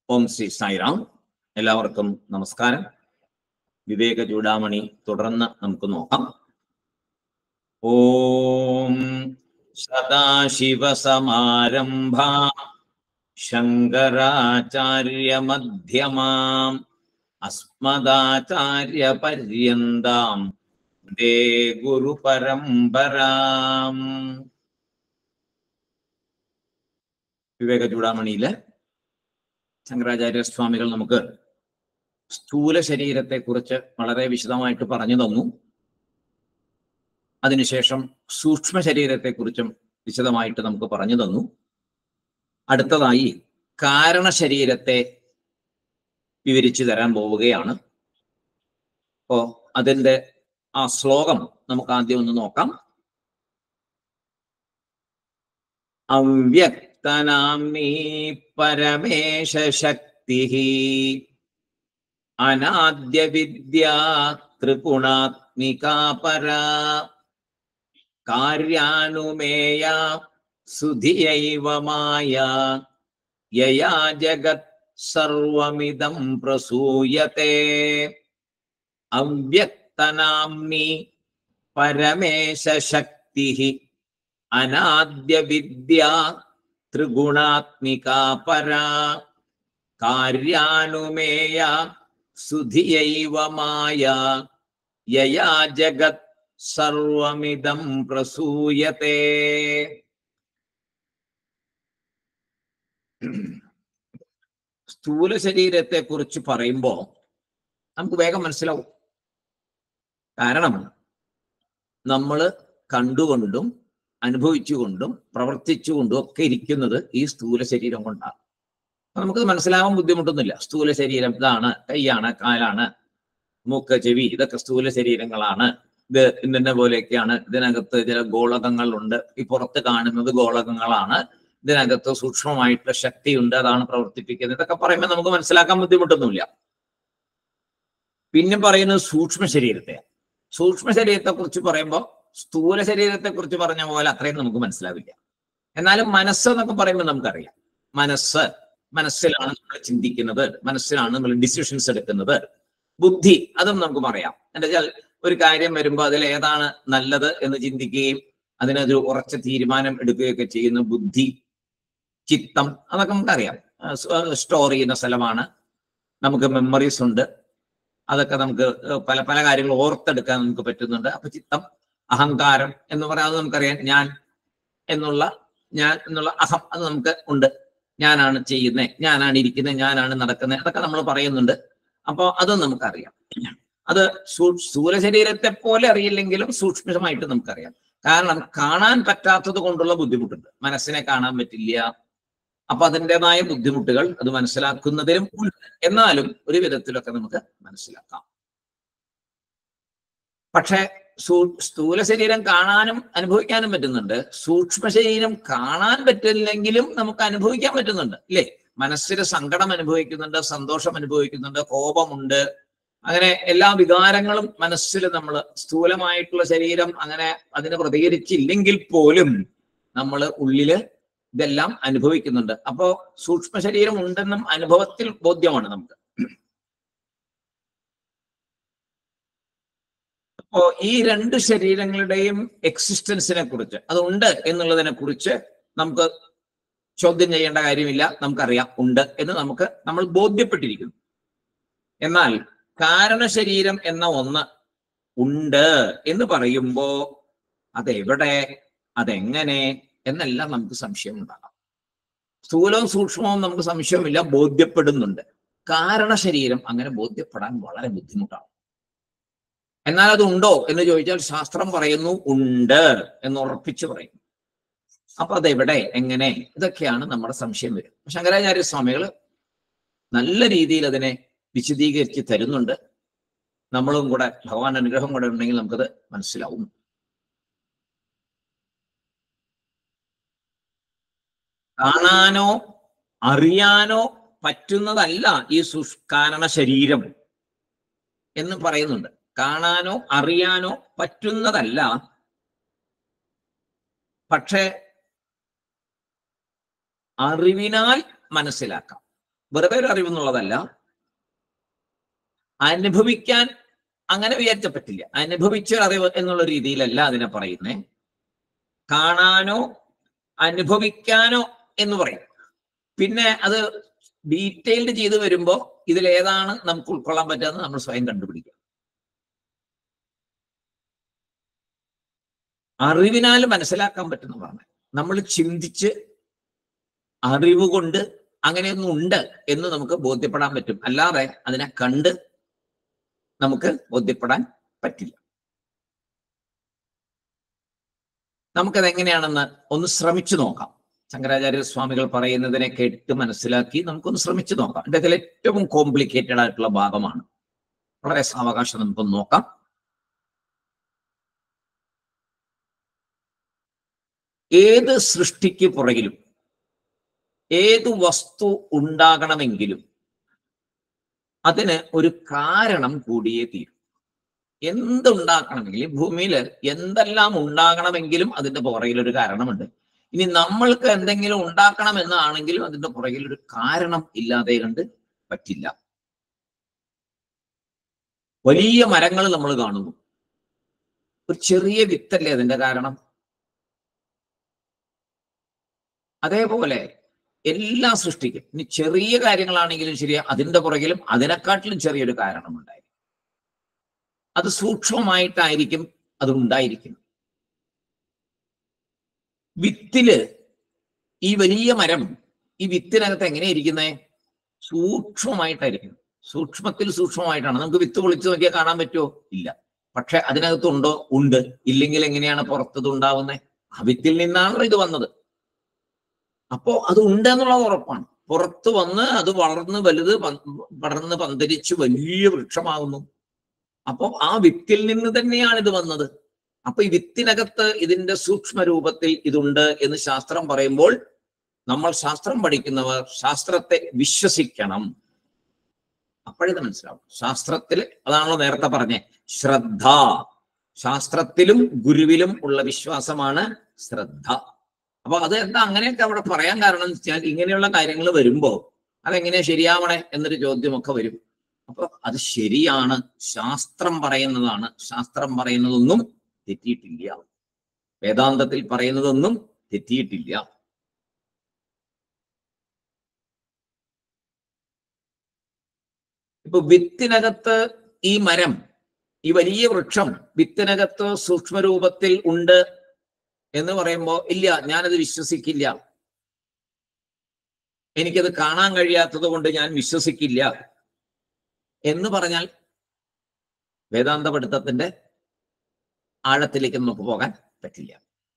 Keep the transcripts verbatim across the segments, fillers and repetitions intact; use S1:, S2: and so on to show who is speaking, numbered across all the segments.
S1: ഓം ശ്രീ സായിറാം. എല്ലാവർക്കും നമസ്കാരം. വിവേക ചൂടാമണി തുടർന്ന് നമുക്ക് നോക്കാം. ഓം സദാശിവസമാരംഭാ ശങ്കരാചാര്യ മധ്യമാം അസ്മദാചാര്യ പര്യന്താം വന്ദേ ഗുരു പരമ്പരാം. വിവേക ചൂടാമണിയിലെ ശങ്കരാചാര്യ സ്വാമികൾ നമുക്ക് സ്ഥൂല ശരീരത്തെ കുറിച്ച് വളരെ വിശദമായിട്ട് പറഞ്ഞു തന്നു. അതിനുശേഷം സൂക്ഷ്മ ശരീരത്തെ കുറിച്ചും വിശദമായിട്ട് നമുക്ക് പറഞ്ഞു തന്നു. അടുത്തതായി കാരണ ശരീരത്തെ വിവരിച്ചു തരാൻ പോവുകയാണ്. അപ്പോ അതിൻ്റെ ആ ശ്ലോകം നമുക്ക് ആദ്യം ഒന്ന് നോക്കാം. അവ്യക്തനാംനീ പരമേശ ശക്തിഃ അനാദ്യ വിദ്യാ ത്രിഗുണാത്മികാ പരാ കാര്യാനുമേയ സുധിയൈവ മായാ യയാ ജഗത് സർവമിദം പ്രസൂയത്തെ. അവ്യക്തനാംനി പരമേശ ശക്തിഃ അനാദ്യ വിദ്യാ ത്രിഗുണാത്മികാ പരാ കാര്യാനുമേയ സുധിയൈവ മായാ യയാ ജഗത് സർവമിദം പ്രസൂയത്തെ. സ്ഥൂല ശരീരത്തെ കുറിച്ച് പറയുമ്പോൾ നമുക്ക് വേഗം മനസ്സിലാവും. കാരണം നമ്മൾ കണ്ടുകൊണ്ടും അനുഭവിച്ചുകൊണ്ടും പ്രവർത്തിച്ചുകൊണ്ടും ഒക്കെ ഇരിക്കുന്നത് ഈ സ്ഥൂല ശരീരം കൊണ്ടാണ്. നമുക്ക് മനസ്സിലാവാൻ ബുദ്ധിമുട്ടൊന്നുമില്ല. സ്ഥൂല ശരീരം ഇതാണ്, കൈയാണ്, കാലാണ്, മൂക്ക്, ചെവി, ഇതൊക്കെ സ്ഥൂല ശരീരങ്ങളാണ്. ഇത് ഇന്ന പോലെയൊക്കെയാണ്. ഇതിനകത്ത് ചില ഗോളകങ്ങളുണ്ട്. ഈ പുറത്ത് കാണുന്നത് ഗോളകങ്ങളാണ്. ഇതിനകത്ത് സൂക്ഷ്മമായിട്ടുള്ള ശക്തിയുണ്ട്, അതാണ് പ്രവർത്തിപ്പിക്കുന്നത്. ഇതൊക്കെ പറയുമ്പോൾ നമുക്ക് മനസ്സിലാക്കാൻ ബുദ്ധിമുട്ടൊന്നുമില്ല. പിന്നെ പറയുന്നത് സൂക്ഷ്മ ശരീരത്തെ. സൂക്ഷ്മ ശരീരത്തെ കുറിച്ച് പറയുമ്പോൾ സ്ഥൂല ശരീരത്തെ കുറിച്ച് പറഞ്ഞ പോലെ അത്രയും നമുക്ക് മനസ്സിലാവില്ല. എന്നാലും മനസ്സ് എന്നൊക്കെ പറയുമ്പോൾ നമുക്കറിയാം. മനസ്സ്, മനസ്സിലാണ് നമ്മൾ ചിന്തിക്കുന്നത്, മനസ്സിലാണ് നമ്മൾ ഡിസിഷൻസ് എടുക്കുന്നത്. ബുദ്ധി, അതും നമുക്ക് പറയാം. എന്താ വെച്ചാൽ ഒരു കാര്യം വരുമ്പോൾ അതിൽ ഏതാണ് നല്ലത് എന്ന് ചിന്തിക്കുകയും അതിനൊരു ഉറച്ച തീരുമാനം എടുക്കുകയൊക്കെ ചെയ്യുന്ന ബുദ്ധി. ചിത്തം, അതൊക്കെ നമുക്കറിയാം. സ്റ്റോർ ചെയ്യുന്ന സ്ഥലമാണ്. നമുക്ക് മെമ്മറീസ് ഉണ്ട്. അതൊക്കെ നമുക്ക് പല പല കാര്യങ്ങൾ ഓർത്തെടുക്കാൻ നമുക്ക് പറ്റുന്നുണ്ട്. അപ്പൊ ചിത്തം. അഹങ്കാരം എന്ന് പറയാതെ നമുക്കറിയാം. ഞാൻ എന്നുള്ള ഞാൻ എന്നുള്ള അഹം, അത് നമുക്ക് ഉണ്ട്. ഞാനാണ് ചെയ്യുന്നത്, ഞാനാണ് ഇരിക്കുന്നത്, ഞാനാണ് നടക്കുന്നത്, അതൊക്കെ നമ്മൾ പറയുന്നുണ്ട്. അപ്പോൾ അതും നമുക്കറിയാം. അത് സ്ഥൂല ശരീരത്തെ പോലെ അറിയില്ലെങ്കിലും സൂക്ഷ്മമായിട്ട് നമുക്കറിയാം. കാരണം കാണാൻ പറ്റാത്തത് കൊണ്ടുള്ള ബുദ്ധിമുട്ടുണ്ട്. മനസ്സിനെ കാണാൻ പറ്റില്ല. അപ്പൊ അതിൻ്റെതായ ബുദ്ധിമുട്ടുകൾ അത് മനസ്സിലാക്കുന്നതിലും ഉണ്ട്. എന്നാലും ഒരു വിധത്തിലൊക്കെ നമുക്ക് മനസ്സിലാക്കാം. പക്ഷെ സ്ഥൂല ശരീരം കാണാനും അനുഭവിക്കാനും പറ്റുന്നുണ്ട്. സൂക്ഷ്മ ശരീരം കാണാൻ പറ്റില്ലെങ്കിലും നമുക്ക് അനുഭവിക്കാൻ പറ്റുന്നുണ്ട്, ഇല്ലേ? മനസ്സിൽ സങ്കടം അനുഭവിക്കുന്നുണ്ട്, സന്തോഷം അനുഭവിക്കുന്നുണ്ട്, കോപമുണ്ട്. അങ്ങനെ എല്ലാ വികാരങ്ങളും മനസ്സിൽ നമ്മൾ സ്ഥൂലമായിട്ടുള്ള ശരീരം അങ്ങനെ അതിന് പ്രതികരിച്ചില്ലെങ്കിൽ പോലും നമ്മൾ ഉള്ളില് ഇതെല്ലാം അനുഭവിക്കുന്നുണ്ട്. അപ്പോ സൂക്ഷ്മ ശരീരം ഉണ്ടെന്നും അനുഭവത്തിൽ ബോധ്യമാണ് നമുക്ക്. അപ്പോ ഈ രണ്ട് ശരീരങ്ങളുടെയും എക്സിസ്റ്റൻസിനെ കുറിച്ച്, അതുണ്ട് എന്നുള്ളതിനെ കുറിച്ച് നമുക്ക് ചോദ്യം ചെയ്യേണ്ട കാര്യമില്ല. നമുക്കറിയാം ഉണ്ട് എന്ന് നമുക്ക് നമ്മൾ ബോധ്യപ്പെട്ടിരിക്കുന്നു. എന്നാൽ കാരണശരീരം എന്ന ഒന്ന് ഉണ്ട് എന്ന് പറയുമ്പോ അതെവിടെ, അതെങ്ങനെ എന്നെല്ലാം നമുക്ക് സംശയം ഉണ്ടാകാം. സ്ഥൂലവും സൂക്ഷ്മവും നമുക്ക് സംശയമില്ല, ബോധ്യപ്പെടുന്നുണ്ട്. കാരണശരീരം അങ്ങനെ ബോധ്യപ്പെടാൻ വളരെ ബുദ്ധിമുട്ടാണ്. എന്നാൽ അത് ഉണ്ടോ എന്ന് ചോദിച്ചാൽ ശാസ്ത്രം പറയുന്നു ഉണ്ട് എന്ന് ഉറപ്പിച്ചു പറയുന്നു. അപ്പൊ അതെവിടെ, എങ്ങനെ, ഇതൊക്കെയാണ് നമ്മുടെ സംശയം വരും. ശങ്കരാചാര്യ സ്വാമികൾ നല്ല രീതിയിൽ അതിനെ വിശദീകരിച്ച് തരുന്നുണ്ട്. നമ്മളും കൂടെ ഭഗവാൻ അനുഗ്രഹം കൂടെ ഉണ്ടെങ്കിൽ നമുക്കത് മനസ്സിലാവും. കാണാനോ അറിയാനോ പറ്റുന്നതല്ല ഈ കാരണ ശരീരം എന്ന് പറയുന്നുണ്ട്. കാണാനോ അറിയാനോ പറ്റുന്നതല്ല, പക്ഷെ അറിവിനാൽ മനസ്സിലാക്കാം. വെറുതെ ഒരു അറിവ് എന്നുള്ളതല്ല, അനുഭവിക്കാൻ അങ്ങനെ വിചാരിച്ച പറ്റില്ല. അനുഭവിച്ച അറിവ് എന്നുള്ള രീതിയിലല്ല അതിനെ പറയുന്നേ. കാണാനോ അനുഭവിക്കാനോ എന്ന് പറയും. പിന്നെ അത് ഡീറ്റെയിൽഡ് ചെയ്ത് വരുമ്പോ ഇതിലേതാണ് നമുക്ക് ഉൾക്കൊള്ളാൻ പറ്റാന്ന് നമ്മൾ സ്വയം കണ്ടുപിടിക്കുക. അറിവിനാൽ മനസ്സിലാക്കാൻ പറ്റുന്ന പറഞ്ഞത് നമ്മൾ ചിന്തിച്ച് അറിവ് കൊണ്ട് അങ്ങനെയൊന്നും ഉണ്ട് എന്ന് നമുക്ക് ബോധ്യപ്പെടാൻ പറ്റും. അല്ലാതെ അതിനെ കണ്ട് നമുക്ക് ബോധ്യപ്പെടാൻ പറ്റില്ല. നമുക്കത് എങ്ങനെയാണെന്ന് ഒന്ന് ശ്രമിച്ചു നോക്കാം. ശങ്കരാചാര്യ സ്വാമികൾ പറയുന്നതിനെ കേട്ട് മനസ്സിലാക്കി നമുക്കൊന്ന് ശ്രമിച്ചു നോക്കാം. ഇതിൽ ഏറ്റവും കോംപ്ലിക്കേറ്റഡ് ആയിട്ടുള്ള ഭാഗമാണ്. വളരെ സാവകാശം നമുക്കൊന്ന് നോക്കാം. ഏത് സൃഷ്ടിക്ക് പുറകിലും ഏത് വസ്തു ഉണ്ടാകണമെങ്കിലും അതിന് ഒരു കാരണം കൂടിയേ തീരും. എന്തുണ്ടാക്കണമെങ്കിലും ഭൂമിയിൽ എന്തെല്ലാം ഉണ്ടാകണമെങ്കിലും അതിന്റെ പുറകിൽ ഒരു കാരണമുണ്ട്. ഇനി നമ്മൾക്ക് എന്തെങ്കിലും ഉണ്ടാക്കണം എന്നാണെങ്കിലും അതിന്റെ പുറകിൽ ഒരു കാരണം ഇല്ലാതെ കണ്ട് പറ്റില്ല. വലിയ മരങ്ങൾ നമ്മൾ കാണുന്നു, ഒരു ചെറിയ വിത്തല്ലേ അതിന്റെ കാരണം. അതേപോലെ എല്ലാ സൃഷ്ടിക്കും ഇനി ചെറിയ കാര്യങ്ങളാണെങ്കിലും ശരി, അതിന്റെ പുറകിലും അതിനെക്കാട്ടിലും ചെറിയൊരു കാരണമുണ്ടായി. അത് സൂക്ഷ്മമായിട്ടായിരിക്കും അത് ഉണ്ടായിരിക്കും. വിത്തില് ഈ വലിയ മരം ഈ വിത്തിനകത്ത് എങ്ങനെ ഇരിക്കുന്നേ? സൂക്ഷ്മമായിട്ടായിരിക്കും. സൂക്ഷ്മത്തിൽ സൂക്ഷ്മമായിട്ടാണ്. നമുക്ക് വിത്ത് പൊളിച്ചു നോക്കിയാൽ കാണാൻ പറ്റുമോ? ഇല്ല. പക്ഷെ അതിനകത്തുണ്ടോ? ഉണ്ട്. ഇല്ലെങ്കിൽ എങ്ങനെയാണ് പുറത്തത് ഉണ്ടാവുന്നത്? ആ വിത്തിൽ നിന്നാണല്ലോ ഇത് വന്നത്. അപ്പോ അത് ഉണ്ട് എന്നുള്ളത് ഉറപ്പാണ്. പുറത്ത് വന്ന് അത് വളർന്ന് വലുത് പടർന്ന് പന്തരിച്ച് വലിയ വൃക്ഷമാകുന്നു. അപ്പൊ ആ വിത്തിൽ നിന്ന് തന്നെയാണ് ഇത് വന്നത്. അപ്പൊ ഈ വിത്തിനകത്ത് ഇതിന്റെ സൂക്ഷ്മ രൂപത്തിൽ ഇതുണ്ട് എന്ന് ശാസ്ത്രം പറയുമ്പോൾ നമ്മൾ ശാസ്ത്രം പഠിക്കുന്നവർ ശാസ്ത്രത്തെ വിശ്വസിക്കണം. അപ്പോഴത് മനസ്സിലാവും. ശാസ്ത്രത്തിൽ അതാണല്ലോ നേരത്തെ പറഞ്ഞേ, ശ്രദ്ധ. ശാസ്ത്രത്തിലും ഗുരുവിലും ഉള്ള വിശ്വാസമാണ് ശ്രദ്ധ. അപ്പൊ അത് എന്താ അങ്ങനെയൊക്കെ അവിടെ പറയാൻ കാരണം എന്ന് വെച്ചാൽ ഇങ്ങനെയുള്ള കാര്യങ്ങൾ വരുമ്പോ അതെങ്ങനെയാ ശരിയാവണേ എന്നൊരു ചോദ്യമൊക്കെ വരും. അപ്പൊ അത് ശരിയാണ്, ശാസ്ത്രം പറയുന്നതാണ്. ശാസ്ത്രം പറയുന്നതൊന്നും തെറ്റിയിട്ടില്ല. വേദാന്തത്തിൽ പറയുന്നതൊന്നും തെറ്റിയിട്ടില്ല. ഇപ്പൊ വിത്തിനകത്ത് ഈ മരം, ഈ വലിയ വൃക്ഷം വിത്തിനകത്ത് സൂക്ഷ്മരൂപത്തിൽ ഉണ്ട് എന്ന് പറയുമ്പോ ഇല്ല, ഞാനത് വിശ്വസിക്കില്ല, എനിക്കത് കാണാൻ കഴിയാത്തത് കൊണ്ട് ഞാൻ വിശ്വസിക്കില്ല എന്ന് പറഞ്ഞാൽ വേദാന്ത പഠിത്തത്തിന്റെ ആഴത്തിലേക്ക് നമുക്ക് പോകാൻ പറ്റില്ല.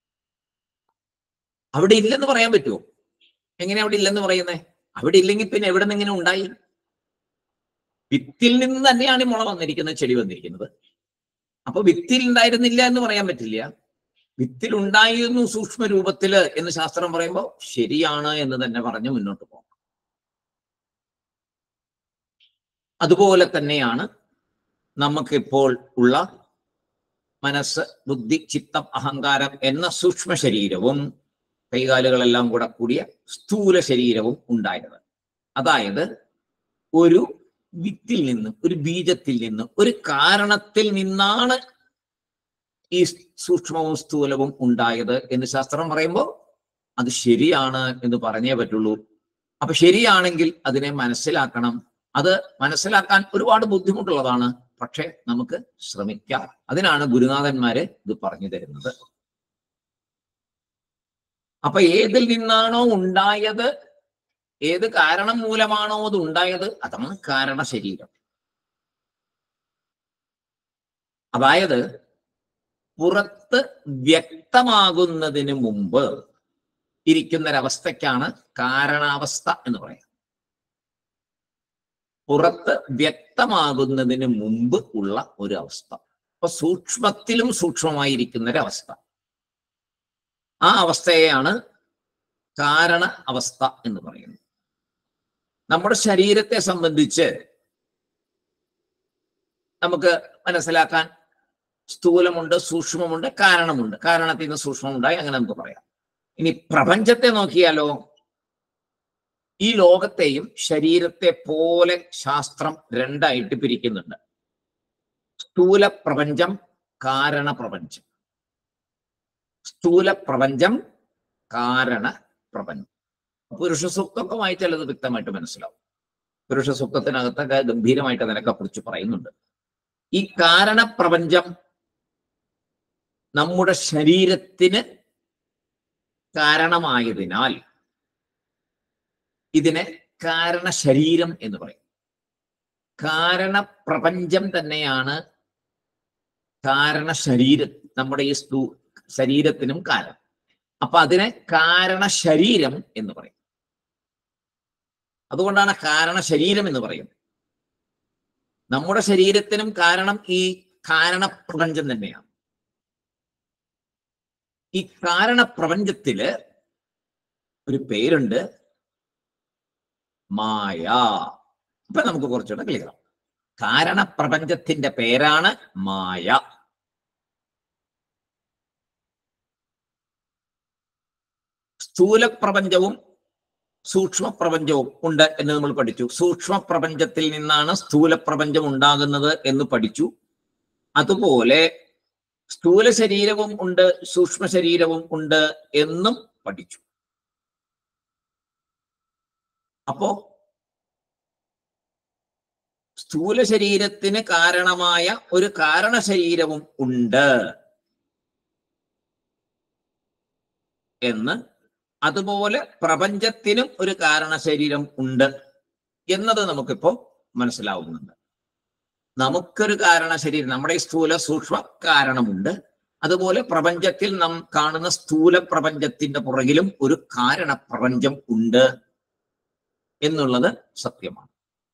S1: അവിടെ ഇല്ലെന്ന് പറയാൻ പറ്റുമോ? എങ്ങനെ അവിടെ ഇല്ലെന്ന് പറയുന്നേ? അവിടെ ഇല്ലെങ്കിൽ പിന്നെ എവിടെ നിന്ന് ഇങ്ങനെ ഉണ്ടായി? വിത്തിൽ നിന്ന് തന്നെയാണ് ഈ മുള വന്നിരിക്കുന്നത്, ചെടി വന്നിരിക്കുന്നത്. അപ്പൊ വിത്തിൽ ഉണ്ടായിരുന്നില്ല എന്ന് പറയാൻ പറ്റില്ല. വിത്തിൽ ഉണ്ടായിരുന്നു സൂക്ഷ്മ രൂപത്തില് എന്ന് ശാസ്ത്രം പറയുമ്പോൾ ശരിയാണ് എന്ന് തന്നെ പറഞ്ഞ് മുന്നോട്ട് പോകാം. അതുപോലെ തന്നെയാണ് നമുക്കിപ്പോൾ ഉള്ള മനസ്സ്, ബുദ്ധി, ചിത്തം, അഹങ്കാരം എന്ന സൂക്ഷ്മ ശരീരവും കൈകാലുകളെല്ലാം കൂടെ കൂടിയ സ്ഥൂല ശരീരവും ഉണ്ടായത്. അതായത് ഒരു വിത്തിൽ നിന്ന്, ഒരു ബീജത്തിൽ നിന്ന്, ഒരു കാരണത്തിൽ നിന്നാണ് ഈ സൂക്ഷ്മവും സ്ഥൂലവും ഉണ്ടായത് എന്ന് ശാസ്ത്രം പറയുമ്പോൾ അത് ശരിയാണ് എന്ന് പറഞ്ഞേ പറ്റുള്ളൂ. അപ്പൊ ശരിയാണെങ്കിൽ അതിനെ മനസ്സിലാക്കണം. അത് മനസ്സിലാക്കാൻ ഒരുപാട് ബുദ്ധിമുട്ടുള്ളതാണ്. പക്ഷെ നമുക്ക് ശ്രമിക്കാം. അതിനാണ് ഗുരുനാഥന്മാര് ഇത് പറഞ്ഞു തരുന്നത്. അപ്പൊ ഏതിൽ നിന്നാണോ ഉണ്ടായത്, ഏത് കാരണം മൂലമാണോ അത് ഉണ്ടായത്, അതാണ് കാരണ ശരീരം. അതായത് പുറത്ത് വ്യക്തമാകുന്നതിന് മുമ്പ് ഇരിക്കുന്നൊരവസ്ഥയ്ക്കാണ് കാരണാവസ്ഥ എന്ന് പറയുന്നത്. പുറത്ത് വ്യക്തമാകുന്നതിന് മുമ്പ് ഉള്ള ഒരു അവസ്ഥ. അപ്പൊ സൂക്ഷ്മത്തിലും സൂക്ഷ്മമായിരിക്കുന്നൊരവസ്ഥ. ആ അവസ്ഥയെയാണ് കാരണ അവസ്ഥ എന്ന് പറയുന്നത്. നമ്മുടെ ശരീരത്തെ സംബന്ധിച്ച് നമുക്ക് മനസ്സിലാക്കാൻ സ്ഥൂലമുണ്ട്, സൂക്ഷ്മമുണ്ട്, കാരണമുണ്ട്. കാരണത്തിൽ നിന്ന് സൂക്ഷ്മമുണ്ടായി, അങ്ങനെ നമുക്ക് പറയാം. ഇനി പ്രപഞ്ചത്തെ നോക്കിയാലോ, ഈ ലോകത്തെയും ശരീരത്തെ പോലെ ശാസ്ത്രം രണ്ടായിട്ട് പിരിക്കുന്നുണ്ട്. സ്ഥൂല പ്രപഞ്ചം, കാരണ പ്രപഞ്ചം. സ്ഥൂല പ്രപഞ്ചം, കാരണ പ്രപഞ്ചം. പുരുഷ സൂക്തമൊക്കെ വായിച്ചാൽ അത് വ്യക്തമായിട്ട് മനസ്സിലാവും. പുരുഷ സൂക്തത്തിനകത്തൊക്കെ ഗംഭീരമായിട്ട് അതിനൊക്കെ കുറിച്ച് പറയുന്നുണ്ട്. ഈ കാരണ പ്രപഞ്ചം നമ്മുടെ ശരീരത്തിന് കാരണമായതിനാൽ ഇതിനെ കാരണ ശരീരം എന്ന് പറയും. കാരണ പ്രപഞ്ചം തന്നെയാണ് കാരണ ശരീരം, നമ്മുടെ ഈ സ്തു ശരീരത്തിനും കാരണം. അപ്പൊ അതിനെ കാരണ ശരീരം എന്ന് പറയും. അതുകൊണ്ടാണ് കാരണ ശരീരം എന്ന് പറയുന്നത്. നമ്മുടെ ശരീരത്തിനും കാരണം ഈ കാരണ പ്രപഞ്ചം തന്നെയാണ്. ഈ കാരണ പ്രപഞ്ചത്തില് ഒരു പേരുണ്ട്, മായ. ഇപ്പൊ നമുക്ക് കുറച്ചുകൂടെ ക്ലിയർ ആവും. കാരണ പ്രപഞ്ചത്തിന്റെ പേരാണ് മായ. സ്ഥൂല പ്രപഞ്ചവും സൂക്ഷ്മ പ്രപഞ്ചവും ഉണ്ട് എന്ന് നമ്മൾ പഠിച്ചു. സൂക്ഷ്മ പ്രപഞ്ചത്തിൽ നിന്നാണ് സ്ഥൂല പ്രപഞ്ചം ഉണ്ടാകുന്നത് എന്ന് പഠിച്ചു. അതുപോലെ സ്ഥൂല ശരീരവും ഉണ്ട്, സൂക്ഷ്മ ശരീരവും ഉണ്ട് എന്നും പഠിച്ചു. അപ്പോ സ്ഥൂല ശരീരത്തിന് കാരണമായ ഒരു കാരണ ശരീരവും ഉണ്ട് എന്ന്, അതുപോലെ പ്രപഞ്ചത്തിനും ഒരു കാരണ ശരീരം ഉണ്ട് എന്നത് നമുക്കിപ്പോ മനസ്സിലാവുന്നുണ്ട്. നമുക്കൊരു കാരണ ശരീരം, നമ്മുടെ ഈ സ്ഥൂല സൂക്ഷ്മ കാരണമുണ്ട്. അതുപോലെ പ്രപഞ്ചത്തിൽ നാം കാണുന്ന സ്ഥൂല പ്രപഞ്ചത്തിന്റെ പുറകിലും ഒരു കാരണ പ്രപഞ്ചം ഉണ്ട് എന്നുള്ളത് സത്യമാണ്.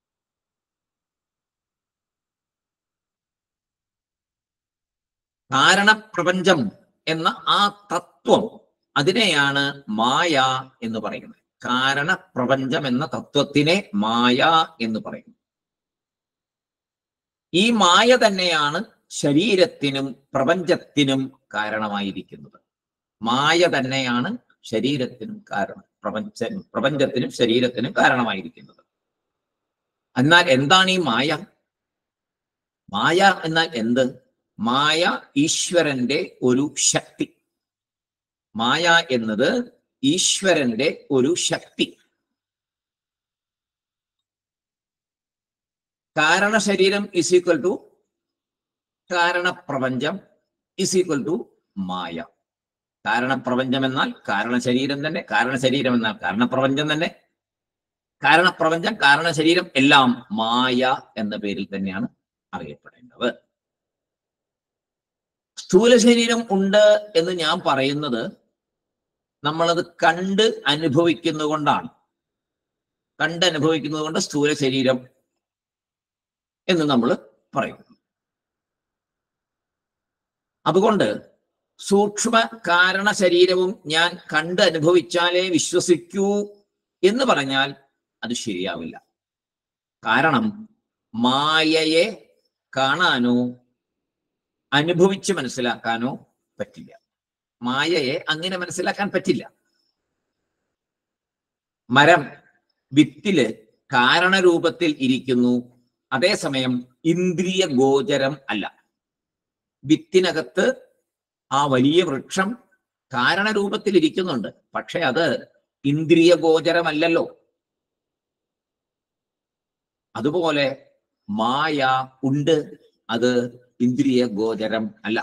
S1: കാരണപ്രപഞ്ചം എന്ന ആ തത്വം, അതിനെയാണ് മായ എന്ന് പറയുന്നത്. കാരണപ്രപഞ്ചം എന്ന തത്വത്തിനെ മായ എന്ന് പറയുന്നു. ഈ മായ തന്നെയാണ് ശരീരത്തിനും പ്രപഞ്ചത്തിനും കാരണമായിരിക്കുന്നത്. മായ തന്നെയാണ് ശരീരത്തിനും കാരണം, പ്രപഞ്ച പ്രപഞ്ചത്തിനും ശരീരത്തിനും കാരണമായിരിക്കുന്നത്. എന്നാൽ എന്താണ് ഈ മായ? മായ എന്നാൽ എന്ത്? മായ ഈശ്വരന്റെ ഒരു ശക്തി. മായ എന്നത് ഈശ്വരന്റെ ഒരു ശക്തി. കാരണ ശരീരം ഇസ് ഈക്വൽ ടു കാരണപ്രപഞ്ചം ഇസ് ഈക്വൽ ടു മായ. കാരണപ്രപഞ്ചം എന്നാൽ കാരണ ശരീരം തന്നെ, കാരണ ശരീരം എന്നാൽ കാരണപ്രപഞ്ചം തന്നെ, കാരണപ്രപഞ്ചം കാരണ ശരീരം എല്ലാം മായ എന്ന പേരിൽ തന്നെയാണ് അറിയപ്പെടേണ്ടത്. സ്ഥൂല ശരീരം ഉണ്ട് എന്ന് ഞാൻ പറയുന്നത് നമ്മളത് കണ്ട് അനുഭവിക്കുന്നത് കൊണ്ടാണ്. കണ്ട് അനുഭവിക്കുന്നത് കൊണ്ട് സ്ഥൂല ശരീരം എന്ന് നമ്മൾ പറയുന്നു. അതുകൊണ്ട് സൂക്ഷ്മ കാരണ ശരീരവും ഞാൻ കണ്ട് അനുഭവിച്ചാലേ വിശ്വസിക്കൂ എന്ന് പറഞ്ഞാൽ അത് ശരിയാവില്ല. കാരണം മായയെ കാണാനോ അനുഭവിച്ച് മനസ്സിലാക്കാനോ പറ്റില്ല. മായയെ അങ്ങനെ മനസ്സിലാക്കാൻ പറ്റില്ല. മരം വിത്തില് കാരണരൂപത്തിൽ ഇരിക്കുന്നു, അതേസമയം ഇന്ദ്രിയ ഗോചരം അല്ല. വിത്തിനകത്ത് ആ വലിയ വൃക്ഷം കാരണരൂപത്തിൽ ഇരിക്കുന്നുണ്ട്, പക്ഷെ അത് ഇന്ദ്രിയ ഗോചരമല്ലല്ലോ. അതുപോലെ മായ ഉണ്ട്, അത് ഇന്ദ്രിയ ഗോചരം അല്ല.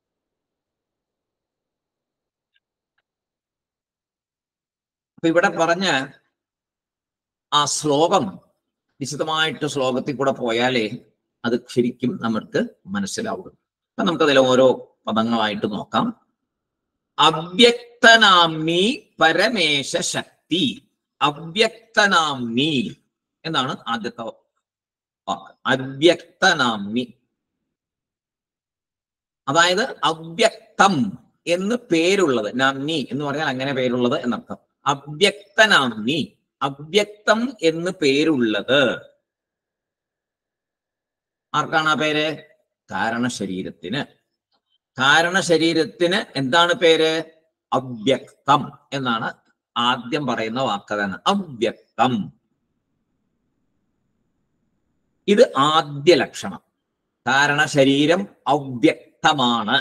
S1: അപ്പൊ ഇവിടെ പറഞ്ഞ ആ ശ്ലോകം വിശദമായിട്ട് ശ്ലോകത്തിൽ കൂടെ പോയാലേ അത് ശരിക്കും നമുക്ക് മനസ്സിലാവും. അപ്പൊ നമുക്കതിൽ ഓരോ പദങ്ങളായിട്ട് നോക്കാം. അവ്യക്തനാംനി പരമേശ ശക്തി. അവ്യക്തനാംനി എന്നാണ് ആദ്യത്തെ വാക്ക്. അവ്യക്തനാംനി, അതായത് അവ്യക്തം എന്ന് പേരുള്ളത്. നാംനി എന്ന് പറഞ്ഞാൽ അങ്ങനെ പേരുള്ളത് എന്നർത്ഥം. അവ്യക്തനാംനി, അവ്യക്തം എന്ന് പേരുള്ളത് ആർക്കാണ് ആ പേര്? കാരണശരീരത്തിന്. കാരണശരീരത്തിന് എന്താണ് പേര്? അവ്യക്തം എന്നാണ് ആദ്യം പറയുന്ന വാക്കതാണ് അവ്യക്തം. ഇത് ആദ്യ ലക്ഷണം. കാരണ ശരീരം അവ്യക്തമാണ്.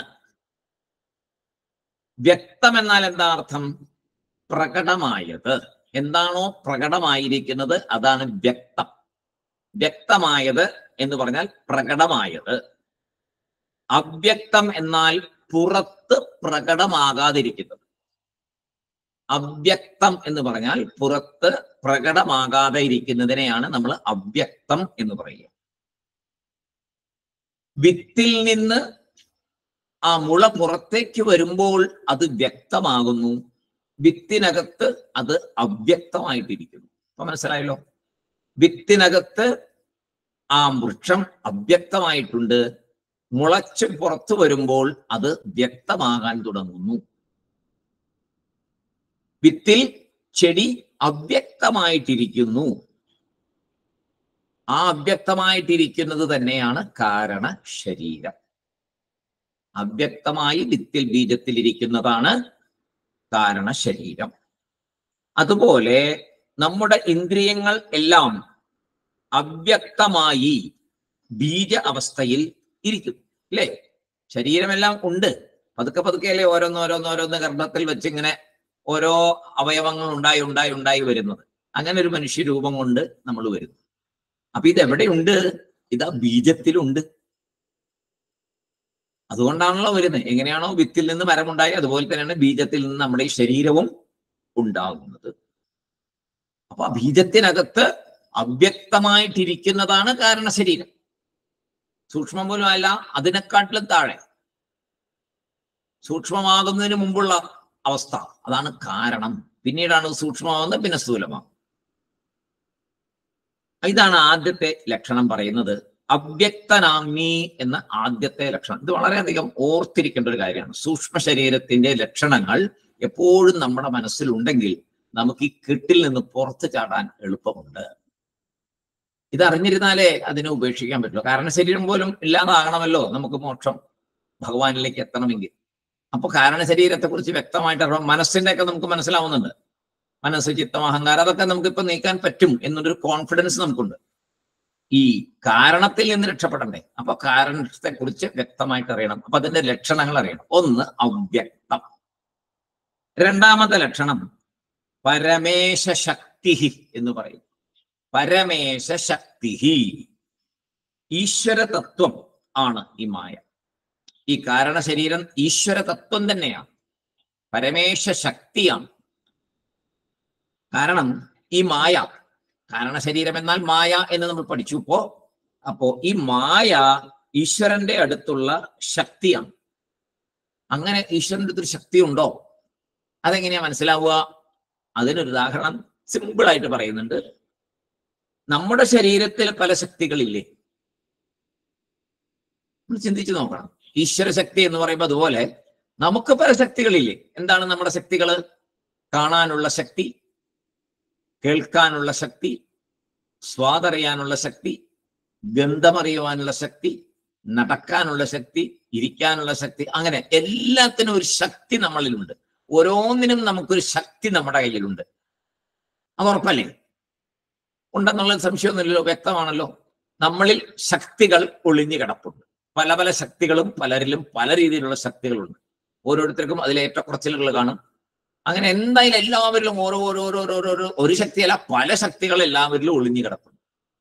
S1: വ്യക്തം എന്നാൽ എന്താ അർത്ഥം? പ്രകടമായത്. എന്താണോ പ്രകടമായിരിക്കുന്നത് അതാണ് വ്യക്തം. വ്യക്തമായത് എന്ന് പറഞ്ഞാൽ പ്രകടമായത്. അവ്യക്തം എന്നാൽ പുറത്ത് പ്രകടമാകാതിരിക്കുന്നത്. അവ്യക്തം എന്ന് പറഞ്ഞാൽ പുറത്ത് പ്രകടമാകാതെ ഇരിക്കുന്നതിനെയാണ് നമ്മൾ അവ്യക്തം എന്ന് പറയുക. വിത്തിൽ നിന്ന് ആ മുള പുറത്തേക്ക് വരുമ്പോൾ അത് വ്യക്തമാകുന്നു, വിത്തിനകത്ത് അത് അവ്യക്തമായിട്ടിരിക്കുന്നു. അപ്പൊ മനസ്സിലായല്ലോ, വിത്തിനകത്ത് ആ വൃക്ഷം അവ്യക്തമായിട്ടുണ്ട്, മുളച്ച് പുറത്തു വരുമ്പോൾ അത് വ്യക്തമാകാൻ തുടങ്ങുന്നു. വിത്തിൽ ചെടി അവ്യക്തമായിട്ടിരിക്കുന്നു. ആ അവ്യക്തമായിട്ടിരിക്കുന്നത് തന്നെയാണ് കാരണ ശരീരം. അവ്യക്തമായി വിത്തിൽ ബീജത്തിൽ ഇരിക്കുന്നതാണ് കാരണ ശരീരം. അതുപോലെ നമ്മുടെ ഇന്ദ്രിയങ്ങൾ എല്ലാം അവ്യക്തമായി ബീജ അവസ്ഥയിൽ ഇരിക്കും, അല്ലേ? ശരീരമെല്ലാം ഉണ്ട്, പതുക്കെ പതുക്കെ അല്ലേ ഓരോന്നോരോന്നോരോന്ന് ഗർഭത്തിൽ വെച്ച് ഇങ്ങനെ ഓരോ അവയവങ്ങൾ ഉണ്ടായി ഉണ്ടായി ഉണ്ടായി വരുന്നത്. അങ്ങനെ ഒരു മനുഷ്യരൂപം കൊണ്ട് നമ്മൾ വരുന്നു. അപ്പൊ ഇതെവിടെയുണ്ട്? ഇതാ ബീജത്തിലുണ്ട്. അതുകൊണ്ടാണല്ലോ വരുന്നത്. എങ്ങനെയാണോ വിത്തിൽ നിന്ന് മരമുണ്ടായി, അതുപോലെ തന്നെയാണ് ബീജത്തിൽ നിന്ന് നമ്മുടെ ഈ ശരീരവും ഉണ്ടാകുന്നത്. അപ്പൊ ആ ബീജത്തിനകത്ത് അവ്യക്തമായിട്ടിരിക്കുന്നതാണ് കാരണ ശരീരം. സൂക്ഷ്മം പോലും അല്ല, അതിനെക്കാട്ടിലും താഴെ സൂക്ഷ്മമാകുന്നതിന് മുമ്പുള്ള അവസ്ഥ, അതാണ് കാരണം. പിന്നീടാണ് സൂക്ഷ്മമാകുന്നത്, പിന്നെ സ്ഥൂലമാകും. ഇതാണ് ആദ്യത്തെ ലക്ഷണം പറയുന്നത്, അവ്യക്തനാമി എന്ന ആദ്യത്തെ ലക്ഷണം. ഇത് വളരെയധികം ഓർത്തിരിക്കേണ്ട ഒരു കാര്യമാണ്. സൂക്ഷ്മ ശരീരത്തിന്റെ ലക്ഷണങ്ങൾ എപ്പോഴും നമ്മുടെ മനസ്സിലുണ്ടെങ്കിൽ നമുക്ക് ഈ കെട്ടിൽ നിന്ന് പുറത്തു ചാടാൻ എളുപ്പമുണ്ട്. ഇതറിഞ്ഞിരുന്നാലേ അതിനെ ഉപേക്ഷിക്കാൻ പറ്റുള്ളൂ. കാരണം ശരീരം പോലും ഇല്ലാതാകണമല്ലോ നമുക്ക് മോക്ഷം, ഭഗവാനിലേക്ക് എത്തണമെങ്കിൽ. അപ്പൊ കാരണ ശരീരത്തെ കുറിച്ച് വ്യക്തമായിട്ട് അറിയാം. മനസ്സിന്റെ ഒക്കെ നമുക്ക് മനസ്സിലാവുന്നുണ്ട്. മനസ്സ്, ചിത്തം, അഹങ്കാരം അതൊക്കെ നമുക്കിപ്പോ നീക്കാൻ പറ്റും എന്നൊരു കോൺഫിഡൻസ് നമുക്കുണ്ട്. ഈ കാരണത്തിൽ നിന്ന് രക്ഷപ്പെടണ്ടേ? അപ്പൊ കാരണത്തെ കുറിച്ച് വ്യക്തമായിട്ട് അറിയണം. അപ്പൊ അതിന്റെ ലക്ഷണങ്ങൾ അറിയണം. ഒന്ന് അവ്യക്തം. രണ്ടാമത്തെ ലക്ഷണം പരമേശ ശക്തി എന്ന് പറയും. പരമേശ ശക്തി, ഈശ്വര തത്വം ആണ് ഈ മായ. ഈ കാരണ ശരീരം ഈശ്വര തത്വം തന്നെയാണ്, പരമേശ ശക്തിയാണ്. കാരണം ഈ മായ, കാരണ ശരീരം എന്നാൽ മായ എന്ന് നമ്മൾ പഠിച്ചു ഇപ്പോ. അപ്പോ ഈ മായ ഈശ്വരന്റെ അടുത്തുള്ള ശക്തിയാണ്. അങ്ങനെ ഈശ്വരന്റെ അടുത്തൊരു ശക്തി ഉണ്ടോ? അതെങ്ങനെയാ മനസ്സിലാവുക? അതിനൊരു ഉദാഹരണം സിമ്പിൾ ആയിട്ട് പറയുന്നുണ്ട്. നമ്മുടെ ശരീരത്തിൽ പല ശക്തികളില്ലേ? നമ്മൾ ചിന്തിച്ചു നോക്കണം. ഈശ്വര ശക്തി എന്ന് പറയുമ്പോൾ അതുപോലെ നമുക്ക് പല ശക്തികളില്ലേ? എന്താണ് നമ്മുടെ ശക്തികള്? കാണാനുള്ള ശക്തി, കേൾക്കാനുള്ള ശക്തി, സ്വാദറിയാനുള്ള ശക്തി, ഗന്ധമറിയുവാനുള്ള ശക്തി, നടക്കാനുള്ള ശക്തി, ഇരിക്കാനുള്ള ശക്തി, അങ്ങനെ എല്ലാത്തിനും ഒരു ശക്തി നമ്മളിലുണ്ട്. ഓരോന്നിനും നമുക്കൊരു ശക്തി നമ്മുടെ കയ്യിലുണ്ട്. അത് ഉറപ്പല്ലേ? ഉണ്ടെന്നുള്ള സംശയമൊന്നുമില്ലല്ലോ, വ്യക്തമാണല്ലോ. നമ്മളിൽ ശക്തികൾ ഒളിഞ്ഞു കിടപ്പുണ്ട്. പല പല ശക്തികളും പലരിലും പല രീതിയിലുള്ള ശക്തികളുണ്ട്. ഓരോരുത്തർക്കും അതിലെ ഏറ്റക്കുറച്ചിലുകൾ കാണും. അങ്ങനെ എന്തായാലും എല്ലാവരിലും ഓരോ ഓരോ ഓരോരോ ഒരു ശക്തിയല്ല, പല ശക്തികൾ എല്ലാവരിലും ഒളിഞ്ഞു കിടപ്പുണ്ട്.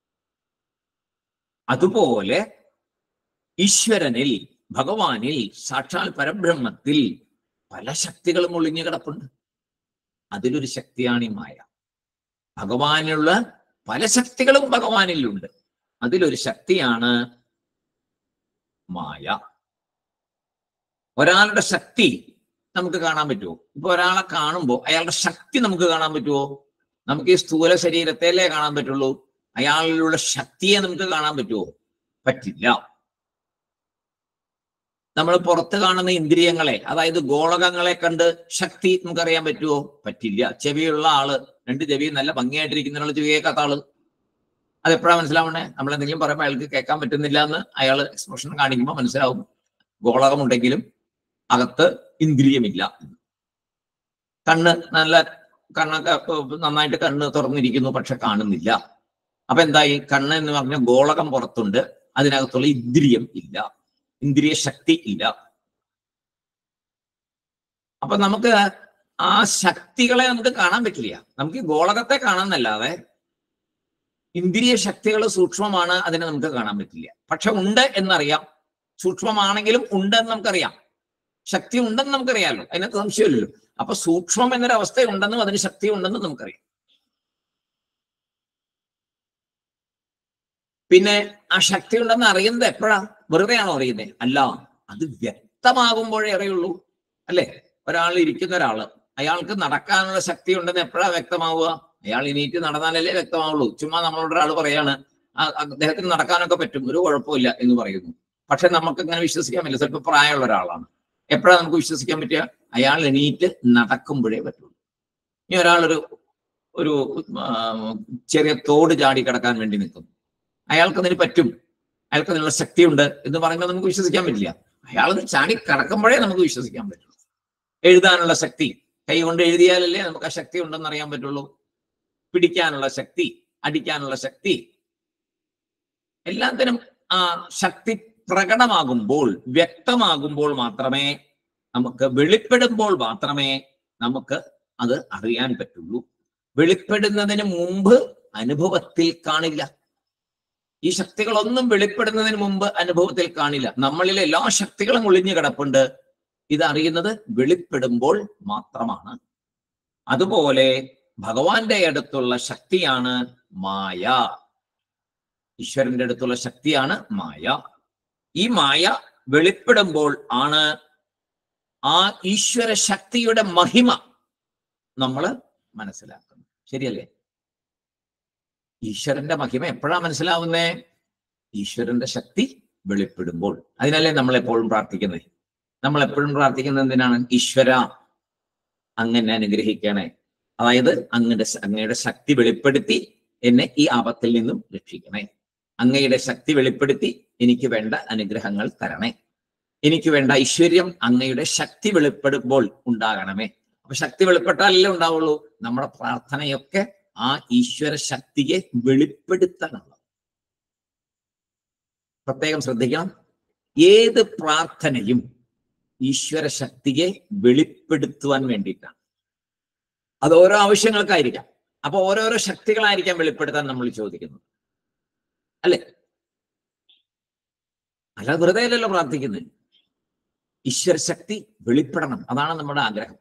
S1: അതുപോലെ ഈശ്വരനിൽ, ഭഗവാനിൽ, സാക്ഷാൽ പരബ്രഹ്മത്തിൽ പല ശക്തികളും ഒളിഞ്ഞു കിടപ്പുണ്ട്. അതിലൊരു ശക്തിയാണ് ഈ മായ. ഭഗവാനുള്ള പല ശക്തികളും ഭഗവാനിലുണ്ട്. അതിലൊരു ശക്തിയാണ് മായ. ഒരാളുടെ ശക്തി നമുക്ക് കാണാൻ പറ്റുമോ? ഇപ്പൊ ഒരാളെ കാണുമ്പോൾ അയാളുടെ ശക്തി നമുക്ക് കാണാൻ പറ്റുമോ? നമുക്ക് ഈ സ്ഥൂല ശരീരത്തെയല്ലേ കാണാൻ പറ്റുള്ളൂ. അയാളിലുള്ള ശക്തിയെ നമുക്ക് കാണാൻ പറ്റുമോ? പറ്റില്ല. നമ്മൾ പുറത്ത് കാണുന്ന ഇന്ദ്രിയങ്ങളെ, അതായത് ഗോളകങ്ങളെ കണ്ട് ശക്തി നമുക്കറിയാൻ പറ്റുമോ? പറ്റില്ല. ചെവിയുള്ള ആള്, രണ്ട് ചെവി നല്ല ഭംഗിയായിട്ടിരിക്കുന്ന ആള്, ചെവി കേൾക്കാത്ത ആള്, അതെപ്പോഴാണ് മനസ്സിലാവണേ? നമ്മൾ എന്തെങ്കിലും പറയുമ്പോൾ അയാൾക്ക് കേൾക്കാൻ പറ്റുന്നില്ല എന്ന് അയാൾ എക്സ്പ്രഷൻ കാണിക്കുമ്പോൾ മനസ്സിലാവും. ഗോളകമുണ്ടെങ്കിലും അകത്ത് ഇന്ദ്രിയമില്ല. കണ്ണ് നല്ല കണ്ണൊക്കെ നന്നായിട്ട് കണ്ണ് തുറന്നിരിക്കുന്നു, പക്ഷെ കാണുന്നില്ല. അപ്പൊ എന്തായി? കണ്ണ് എന്ന് പറഞ്ഞ ഗോളകം പുറത്തുണ്ട്, അതിനകത്തുള്ള ഇന്ദ്രിയം ഇല്ല, ഇന്ദ്രിയ ശക്തി ഇല്ല. അപ്പൊ നമുക്ക് ആ ശക്തികളെ നമുക്ക് കാണാൻ പറ്റില്ല. നമുക്ക് ഈ ഗോളകത്തെ കാണാന്നല്ലാതെ ഇന്ദ്രിയ ശക്തികൾ സൂക്ഷ്മമാണ്, അതിനെ നമുക്ക് കാണാൻ പറ്റില്ല. പക്ഷെ ഉണ്ട് എന്നറിയാം, സൂക്ഷ്മമാണെങ്കിലും ഉണ്ട് എന്ന് നമുക്കറിയാം, ശക്തി ഉണ്ടെന്ന് നമുക്കറിയാമല്ലോ, അതിനകത്ത് സംശയമില്ലല്ലോ. അപ്പൊ സൂക്ഷ്മം എന്നൊരവസ്ഥ ഉണ്ടെന്നും അതിന് ശക്തി ഉണ്ടെന്നും നമുക്കറിയാം. പിന്നെ ആ ശക്തി ഉണ്ടെന്ന് അറിയുന്നത് എപ്പോഴാ? വെറുതെ ആണോ അറിയുന്നത്? അല്ല, അത് വ്യക്തമാകുമ്പോഴേ അറിയുള്ളൂ, അല്ലെ? ഒരാൾ ഇരിക്കുന്ന ഒരാള്, അയാൾക്ക് നടക്കാനുള്ള ശക്തി ഉണ്ടെന്ന് എപ്പോഴാ വ്യക്തമാവുക? അയാൾ എണീറ്റ് നടന്നാലല്ലേ വ്യക്തമാവുള്ളൂ. ചുമ്മാ നമ്മളോട് ഒരാൾ പറയാണ് അദ്ദേഹത്തിന് നടക്കാനൊക്കെ പറ്റും, ഒരു കുഴപ്പമില്ല എന്ന് പറയുന്നു, പക്ഷെ നമുക്ക് ഇങ്ങനെ വിശ്വസിക്കാൻ പറ്റില്ല. ചിലപ്പോൾ പ്രായമുള്ള ഒരാളാണ്, എപ്പോഴാ നമുക്ക് വിശ്വസിക്കാൻ പറ്റുക? അയാൾ എണീറ്റ് നടക്കുമ്പോഴേ പറ്റുള്ളൂ. ഇനി ഒരാളൊരു ഒരു ചെറിയ തോട് ചാടി കിടക്കാൻ വേണ്ടി നിൽക്കുന്നു, അയാൾക്ക് അതിന് പറ്റും, അയാൾക്ക് അതിനുള്ള ശക്തിയുണ്ട് എന്ന് പറയുമ്പോൾ നമുക്ക് വിശ്വസിക്കാൻ പറ്റില്ല. അയാളത് ചാടി കിടക്കുമ്പോഴേ നമുക്ക് വിശ്വസിക്കാൻ പറ്റുള്ളൂ. എഴുതാനുള്ള ശക്തി, കൈ കൊണ്ട് എഴുതിയാലല്ലേ നമുക്ക് ആ ശക്തി ഉണ്ടെന്ന് അറിയാൻ പറ്റുള്ളൂ. പിടിക്കാനുള്ള ശക്തി, അടിക്കാനുള്ള ശക്തി, എല്ലാത്തിനും ആ ശക്തി പ്രകടമാകുമ്പോൾ, വ്യക്തമാകുമ്പോൾ മാത്രമേ, നമുക്ക് വെളിപ്പെടുമ്പോൾ മാത്രമേ നമുക്ക് അത് അറിയാൻ പറ്റുള്ളൂ. വെളിപ്പെടുന്നതിന് മുമ്പ് അനുഭവത്തിൽ കാണില്ല. ഈ ശക്തികളൊന്നും വെളിപ്പെടുന്നതിന് മുമ്പ് അനുഭവത്തിൽ കാണില്ല. നമ്മളിൽ എല്ലാ ശക്തികളും ഒളിഞ്ഞു കിടപ്പുണ്ട്, ഇതറിയുന്നത് വെളിപ്പെടുമ്പോൾ മാത്രമാണ്. അതുപോലെ ഭഗവാന്റെ അടുത്തുള്ള ശക്തിയാണ് മായ, ഈശ്വരന്റെ അടുത്തുള്ള ശക്തിയാണ് മായ. ഈ മായ വെളിപ്പെടുമ്പോൾ ആണ് ആ ഈശ്വര ശക്തിയുടെ മഹിമ നമ്മൾ മനസ്സിലാക്കുന്നത്. ശരിയല്ലേ? ഈശ്വരന്റെ മഹിമ എപ്പോഴാ മനസ്സിലാവുന്നേ? ഈശ്വരന്റെ ശക്തി വെളിപ്പെടുമ്പോൾ. അതിനല്ലേ നമ്മൾ എപ്പോഴും പ്രാർത്ഥിക്കുന്നത്. നമ്മൾ എപ്പോഴും പ്രാർത്ഥിക്കുന്നത് എന്തിനാണ്? ഈശ്വര അങ്ങനെ അനുഗ്രഹിക്കണേ, അതായത് അങ്ങയുടെ അങ്ങയുടെ ശക്തി വെളിപ്പെടുത്തി എന്നെ ഈ ആപത്തിൽ നിന്നും രക്ഷിക്കണേ, അങ്ങയുടെ ശക്തി വെളിപ്പെടുത്തി എനിക്ക് വേണ്ട അനുഗ്രഹങ്ങൾ തരണേ, എനിക്ക് വേണ്ട ഐശ്വര്യം അങ്ങയുടെ ശക്തി വെളിപ്പെടുമ്പോൾ ഉണ്ടാകണമേ. അപ്പൊ ശക്തി വെളിപ്പെട്ടാലല്ലേ ഉണ്ടാവുള്ളൂ. നമ്മുടെ പ്രാർത്ഥനയൊക്കെ ആ ഈശ്വര ശക്തിയെ വെളിപ്പെടുത്താനുള്ള. പ്രത്യേകം ശ്രദ്ധിക്കണം, ഏത് പ്രാർത്ഥനയും ഈശ്വര ശക്തിയെ വെളിപ്പെടുത്തുവാൻ വേണ്ടിയിട്ടാണ്. അത് ഓരോ ആവശ്യങ്ങൾക്കായിരിക്കാം. അപ്പൊ ഓരോരോ ശക്തികളായിരിക്കാം വെളിപ്പെടുത്താൻ നമ്മൾ ചോദിക്കുന്നത്, അല്ലെ? അല്ല, വെറുതെ അല്ലല്ലോ പ്രാർത്ഥിക്കുന്നത്. ഈശ്വര ശക്തി വെളിപ്പെടണം, അതാണ് നമ്മുടെ ആഗ്രഹം.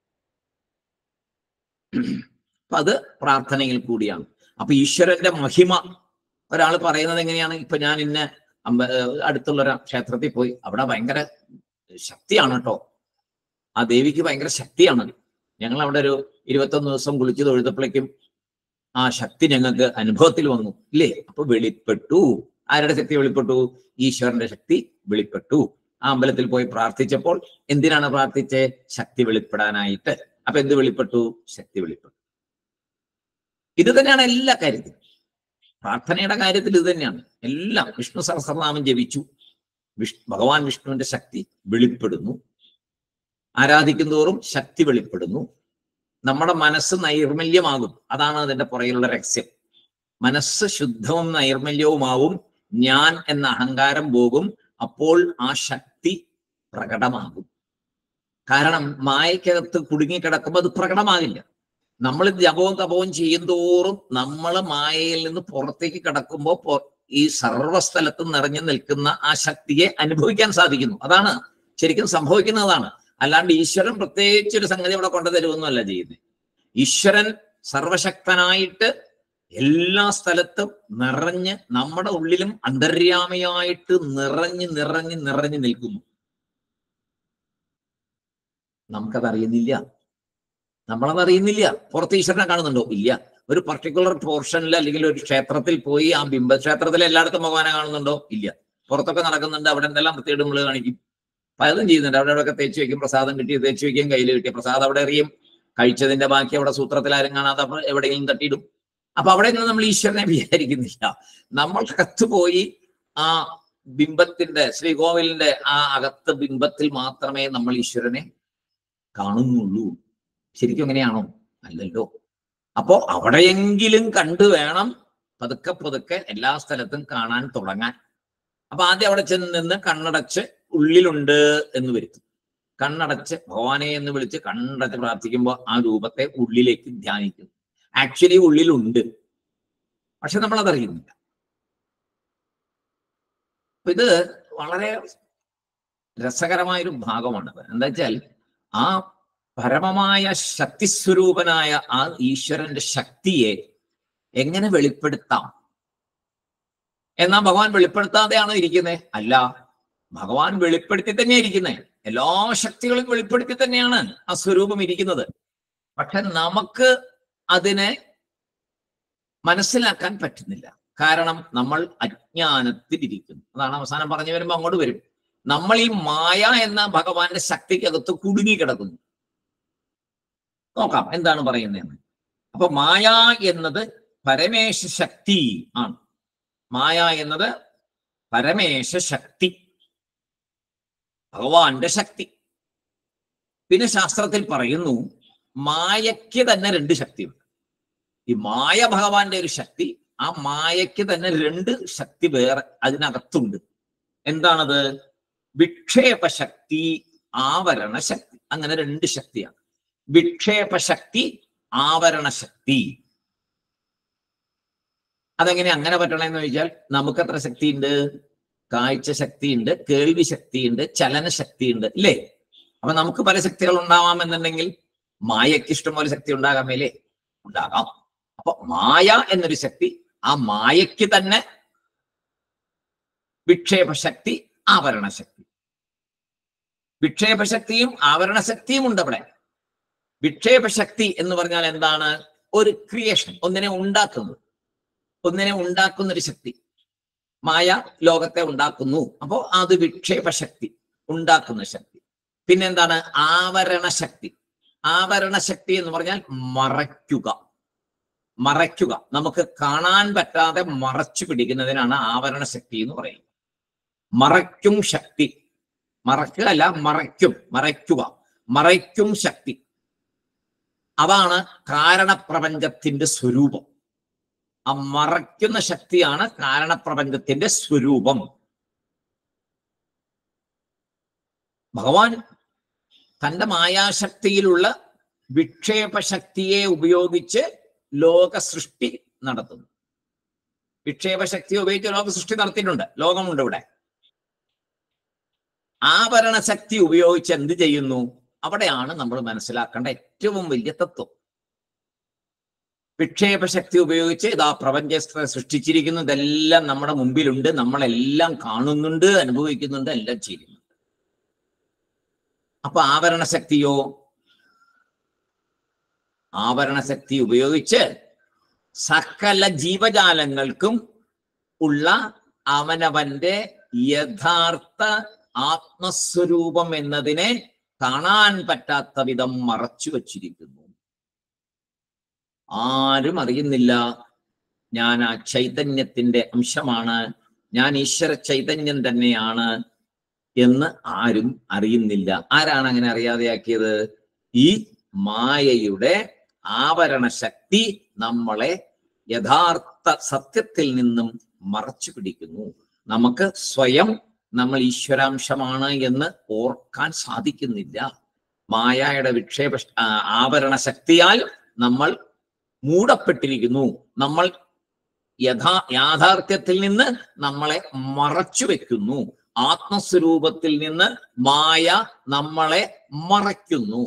S1: അപ്പൊ അത് പ്രാർത്ഥനയിൽ കൂടിയാണ്. അപ്പൊ ഈശ്വരന്റെ മഹിമ ഒരാൾ പറയുന്നത് എങ്ങനെയാണ്? ഇപ്പൊ ഞാൻ ഇന്ന അമ്പ അടുത്തുള്ള ഒരു ക്ഷേത്രത്തിൽ പോയി, അവിടെ ഭയങ്കര ശക്തിയാണ് കേട്ടോ, ആ ദേവിക്ക് ഭയങ്കര ശക്തിയാണ്. ഞങ്ങൾ അവിടെ ഒരു ഇരുപത്തൊന്ന് ദിവസം കുളിച്ചു തൊഴുതപ്പോഴേക്കും ആ ശക്തി ഞങ്ങൾക്ക് അനുഭവത്തിൽ വന്നു, ഇല്ലേ? അപ്പൊ വെളിപ്പെട്ടു. ആരുടെ ശക്തി വെളിപ്പെട്ടു? ഈശ്വരന്റെ ശക്തി വെളിപ്പെട്ടു. ആ അമ്പലത്തിൽ പോയി പ്രാർത്ഥിച്ചപ്പോൾ എന്തിനാണ് പ്രാർത്ഥിച്ചേ? ശക്തി വെളിപ്പെടാനായിട്ട്. അപ്പൊ എന്ത് വെളിപ്പെട്ടു? ശക്തി വെളിപ്പെട്ടു. ഇത് തന്നെയാണ് എല്ലാ കാര്യത്തിലും. പ്രാർത്ഥനയുടെ കാര്യത്തിൽ ഇത് തന്നെയാണ് എല്ലാം. വിഷ്ണു സഹസ്രനാമം ജപിച്ചു, വിഷ് ഭഗവാൻ വിഷ്ണുവിന്റെ ശക്തി വെളിപ്പെടുന്നു. ആരാധിക്കുന്തോറും ശക്തി വെളിപ്പെടുന്നു. നമ്മുടെ മനസ്സ് നൈർമല്യമാകും, അതാണ് അതിന്റെ പുറകിലുള്ള രഹസ്യം. മനസ്സ് ശുദ്ധവും നൈർമല്യവുമാവും, ഞാൻ എന്ന അഹങ്കാരം പോകും, അപ്പോൾ ആ ശക്തി പ്രകടമാകും. കാരണം മായക്കകത്ത് കുടുങ്ങിക്കിടക്കുമ്പോൾ അത് പ്രകടമാകില്ല. നമ്മൾ ജപവും തപവും ചെയ്യും തോറും നമ്മൾ മായയിൽ നിന്ന് പുറത്തേക്ക് കിടക്കുമ്പോൾ ഈ സർവ്വസ്ഥലത്തും നിറഞ്ഞു നിൽക്കുന്ന ആ ശക്തിയെ അനുഭവിക്കാൻ സാധിക്കുന്നു. അതാണ് ശരിക്കും സംഭവിക്കുന്നതാണ്. അല്ലാണ്ട് ഈശ്വരൻ പ്രത്യേകിച്ച് ഒരു സംഗതി അവിടെ കൊണ്ടുതരുമൊന്നുമല്ല ചെയ്യുന്നത്. ഈശ്വരൻ സർവശക്തനായിട്ട് എല്ലാ സ്ഥലത്തും നിറഞ്ഞ് നമ്മുടെ ഉള്ളിലും അന്തര്യാമിയായിട്ട് നിറഞ്ഞ് നിറഞ്ഞ് നിറഞ്ഞു നിൽക്കുന്നു. നമുക്കതറിയുന്നില്ല, നമ്മളതറിയുന്നില്ല. പുറത്ത് ഈശ്വരനെ കാണുന്നുണ്ടോ? ഇല്ല. ഒരു പർട്ടിക്കുലർ പോർഷനിൽ അല്ലെങ്കിൽ ഒരു ക്ഷേത്രത്തിൽ പോയി ആ ബിംബക്ഷേത്രത്തിൽ എല്ലായിടത്തും ഭഗവാനെ കാണുന്നുണ്ടോ? ഇല്ല. പുറത്തൊക്കെ നടക്കുന്നുണ്ട്, അവിടെ എന്തെല്ലാം വൃത്തിയിട്ട് നമ്മൾ കാണിക്കും, പലതും ചെയ്യുന്നുണ്ട്. അവിടെ അവിടെയൊക്കെ തേച്ച് വെക്കും, പ്രസാദം കിട്ടി തേച്ച് വെക്കുകയും കയ്യിൽ കിട്ടിയ പ്രസാദം അവിടെ എറിയും, കഴിച്ചതിന്റെ ബാക്കി അവിടെ സൂത്രത്തിൽ ആരും കാണാതെ എവിടെയെങ്കിലും തട്ടിയിടും. അപ്പൊ അവിടെ നിന്ന് നമ്മൾ ഈശ്വരനെ വിചാരിക്കുന്നില്ല. നമ്മൾ അകത്ത് പോയി ആ ബിംബത്തിന്റെ, ശ്രീകോവിലിന്റെ ആ അകത്ത് ബിംബത്തിൽ മാത്രമേ നമ്മൾ ഈശ്വരനെ കാണുന്നുള്ളൂ. ശരിക്കും എങ്ങനെയാണോ? അല്ലല്ലോ. അപ്പോ അവിടെയെങ്കിലും കണ്ടു വേണം പതുക്കെ പതുക്കെ എല്ലാ സ്ഥലത്തും കാണാൻ തുടങ്ങാൻ. അപ്പൊ ആദ്യം അവിടെ ചെന്ന് നിന്ന് കണ്ണടച്ച് ഉള്ളിലുണ്ട് എന്ന് വരുത്തും. കണ്ണടച്ച് ഭഗവാനെ എന്ന് വിളിച്ച് കണ്ണടച്ച് പ്രാർത്ഥിക്കുമ്പോൾ ആ രൂപത്തെ ഉള്ളിലേക്ക് ധ്യാനിക്കും. ആക്ച്വലി ഉള്ളിലുണ്ട്, പക്ഷെ നമ്മൾ അതറിയുന്നില്ല. ഇത് വളരെ രസകരമായൊരു ഭാഗമാണത്. എന്താ വെച്ചാൽ ആ പരമമായ ശക്തിസ്വരൂപനായ ആ ഈശ്വരന്റെ ശക്തിയെ എങ്ങനെ വെളിപ്പെടുത്താം? എന്നാ ഭഗവാൻ വെളിപ്പെടുത്താതെയാണോ ഇരിക്കുന്നത്? അല്ല, ഭഗവാൻ വെളിപ്പെടുത്തി തന്നെ ഇരിക്കുന്നത്. എല്ലാ ശക്തികളും വെളിപ്പെടുത്തി തന്നെയാണ് ആ സ്വരൂപം ഇരിക്കുന്നത്. പക്ഷെ നമുക്ക് അതിനെ മനസ്സിലാക്കാൻ പറ്റുന്നില്ല. കാരണം നമ്മൾ അജ്ഞാനത്തിലിരിക്കുന്നു. അതാണ് അവസാനം പറഞ്ഞു വരുമ്പോ അങ്ങോട്ട് വരും. നമ്മൾ ഈ മായ എന്ന ഭഗവാന്റെ ശക്തിക്കകത്ത് കുടുങ്ങി കിടക്കുന്നു. നോക്കാം എന്താണ് പറയുന്നതെന്ന്. അപ്പൊ മായ എന്നത് പരമേശ ശക്തി ആണ്. മായ എന്നത് പരമേശ ശക്തി, ഭഗവാന്റെ ശക്തി. പിന്നെ ശാസ്ത്രത്തിൽ പറയുന്നു മായയ്ക്ക് തന്നെ രണ്ട് ശക്തിയുണ്ട്. ഈ മായ ഭഗവാന്റെ ഒരു ശക്തി, ആ മായയ്ക്ക് തന്നെ രണ്ട് ശക്തി വേറെ അതിനകത്തുണ്ട്. എന്താണത്? വിക്ഷേപശക്തി, ആവരണ ശക്തി. അങ്ങനെ രണ്ട് ശക്തിയാണ്. വിക്ഷേപശക്തി, ആവരണ ശക്തി. അതെങ്ങനെ അങ്ങനെ പറ്റണമെന്ന് ചോദിച്ചാൽ നമുക്ക് എത്ര ശക്തിയുണ്ട്? കാഴ്ച ശക്തിയുണ്ട്, കേൾവി ശക്തിയുണ്ട്, ചലന ശക്തിയുണ്ട്, ഇല്ലേ? അപ്പൊ നമുക്ക് പല ശക്തികൾ ഉണ്ടാവാമെന്നുണ്ടെങ്കിൽ മായയ്ക്ക് ഇഷ്ടംപോലെ ശക്തി ഉണ്ടാകാമേലേ? ഉണ്ടാകാം. അപ്പൊ മായ എന്നൊരു ശക്തി, ആ മായയ്ക്ക് തന്നെ വിക്ഷേപശക്തി, ആവരണശക്തി. വിക്ഷേപശക്തിയും ആവരണശക്തിയും ഉണ്ട് അവിടെ. വിക്ഷേപശക്തി എന്ന് പറഞ്ഞാൽ എന്താണ്? ഒരു ക്രിയേഷൻ, ഒന്നിനെ ഉണ്ടാക്കുന്നത്, ഒന്നിനെ ഉണ്ടാക്കുന്ന ഒരു ശക്തി. മായ ലോകത്തെ ഉണ്ടാക്കുന്നു, അപ്പോ അത് വിക്ഷേപശക്തി, ഉണ്ടാക്കുന്ന ശക്തി. പിന്നെന്താണ്? ആവരണശക്തി. ആവരണശക്തി എന്ന് പറഞ്ഞാൽ മറയ്ക്കുക, മറയ്ക്കുക. നമുക്ക് കാണാൻ പറ്റാതെ മറച്ചു പിടിക്കുന്നതിനാണ് ആവരണശക്തി എന്ന് പറയുന്നത്. മറയ്ക്കും ശക്തി, മറക്കുക അല്ല, മറയ്ക്കും, മറയ്ക്കുക, മറയ്ക്കും ശക്തി. അതാണ് കാരണപ്രപഞ്ചത്തിന്റെ സ്വരൂപം. ആ മറയ്ക്കുന്ന ശക്തിയാണ് കാരണപ്രപഞ്ചത്തിന്റെ സ്വരൂപം. ഭഗവാൻ തന്റെ മായാശക്തിയിലുള്ള വിക്ഷേപശക്തിയെ ഉപയോഗിച്ച് ലോക സൃഷ്ടി നടത്തുന്നു. വിക്ഷേപശക്തിയെ ഉപയോഗിച്ച് ലോക സൃഷ്ടി നടത്തിയിട്ടുണ്ട്, ലോകമുണ്ട് ഇവിടെ. ആവരണശക്തി ഉപയോഗിച്ച് എന്ത് ചെയ്യുന്നു? അവിടെയാണ് നമ്മൾ മനസ്സിലാക്കേണ്ട ഏറ്റവും വലിയ തത്വം. വിക്ഷേപശക്തി ഉപയോഗിച്ച് ഇതാ പ്രപഞ്ചത്തെ സൃഷ്ടിച്ചിരിക്കുന്നു, ഇതെല്ലാം നമ്മുടെ മുമ്പിലുണ്ട്, നമ്മളെല്ലാം കാണുന്നുണ്ട്, അനുഭവിക്കുന്നുണ്ട്, എല്ലാം ചെയ്യുന്നുണ്ട്. അപ്പൊ ആവരണശക്തിയോ? ആവരണശക്തി ഉപയോഗിച്ച് സകല ജീവജാലങ്ങൾക്കും ഉള്ള അവനവന്റെ യഥാർത്ഥ ആത്മസ്വരൂപം എന്നതിനെ കാണാൻ പറ്റാത്ത വിധം മറച്ചു വച്ചിരിക്കുന്നു. ആരും അറിയുന്നില്ല ഞാൻ ആ ചൈതന്യത്തിന്റെ അംശമാണ്, ഞാൻ ഈശ്വര ചൈതന്യം തന്നെയാണ് എന്ന് ആരും അറിയുന്നില്ല. ആരാണ് അങ്ങനെ അറിയാതെയാക്കിയത്? ഈ മായയുടെ ആവരണ ശക്തി നമ്മളെ യഥാർത്ഥ സത്യത്തിൽ നിന്നും മറച്ചു പിടിക്കുന്നു. നമുക്ക് സ്വയം നമ്മൾ ഈശ്വരാംശമാണ് എന്ന് ഓർക്കാൻ സാധിക്കുന്നില്ല. മായയുടെ വിക്ഷേപ ആവരണ ശക്തിയാൽ നമ്മൾ മൂടപ്പെട്ടിരിക്കുന്നു. നമ്മൾ യഥാ യാഥാർത്ഥ്യത്തിൽ നിന്ന് നമ്മളെ മറച്ചു വെക്കുന്നു. ആത്മസ്വരൂപത്തിൽ നിന്ന് മായ നമ്മളെ മറയ്ക്കുന്നു.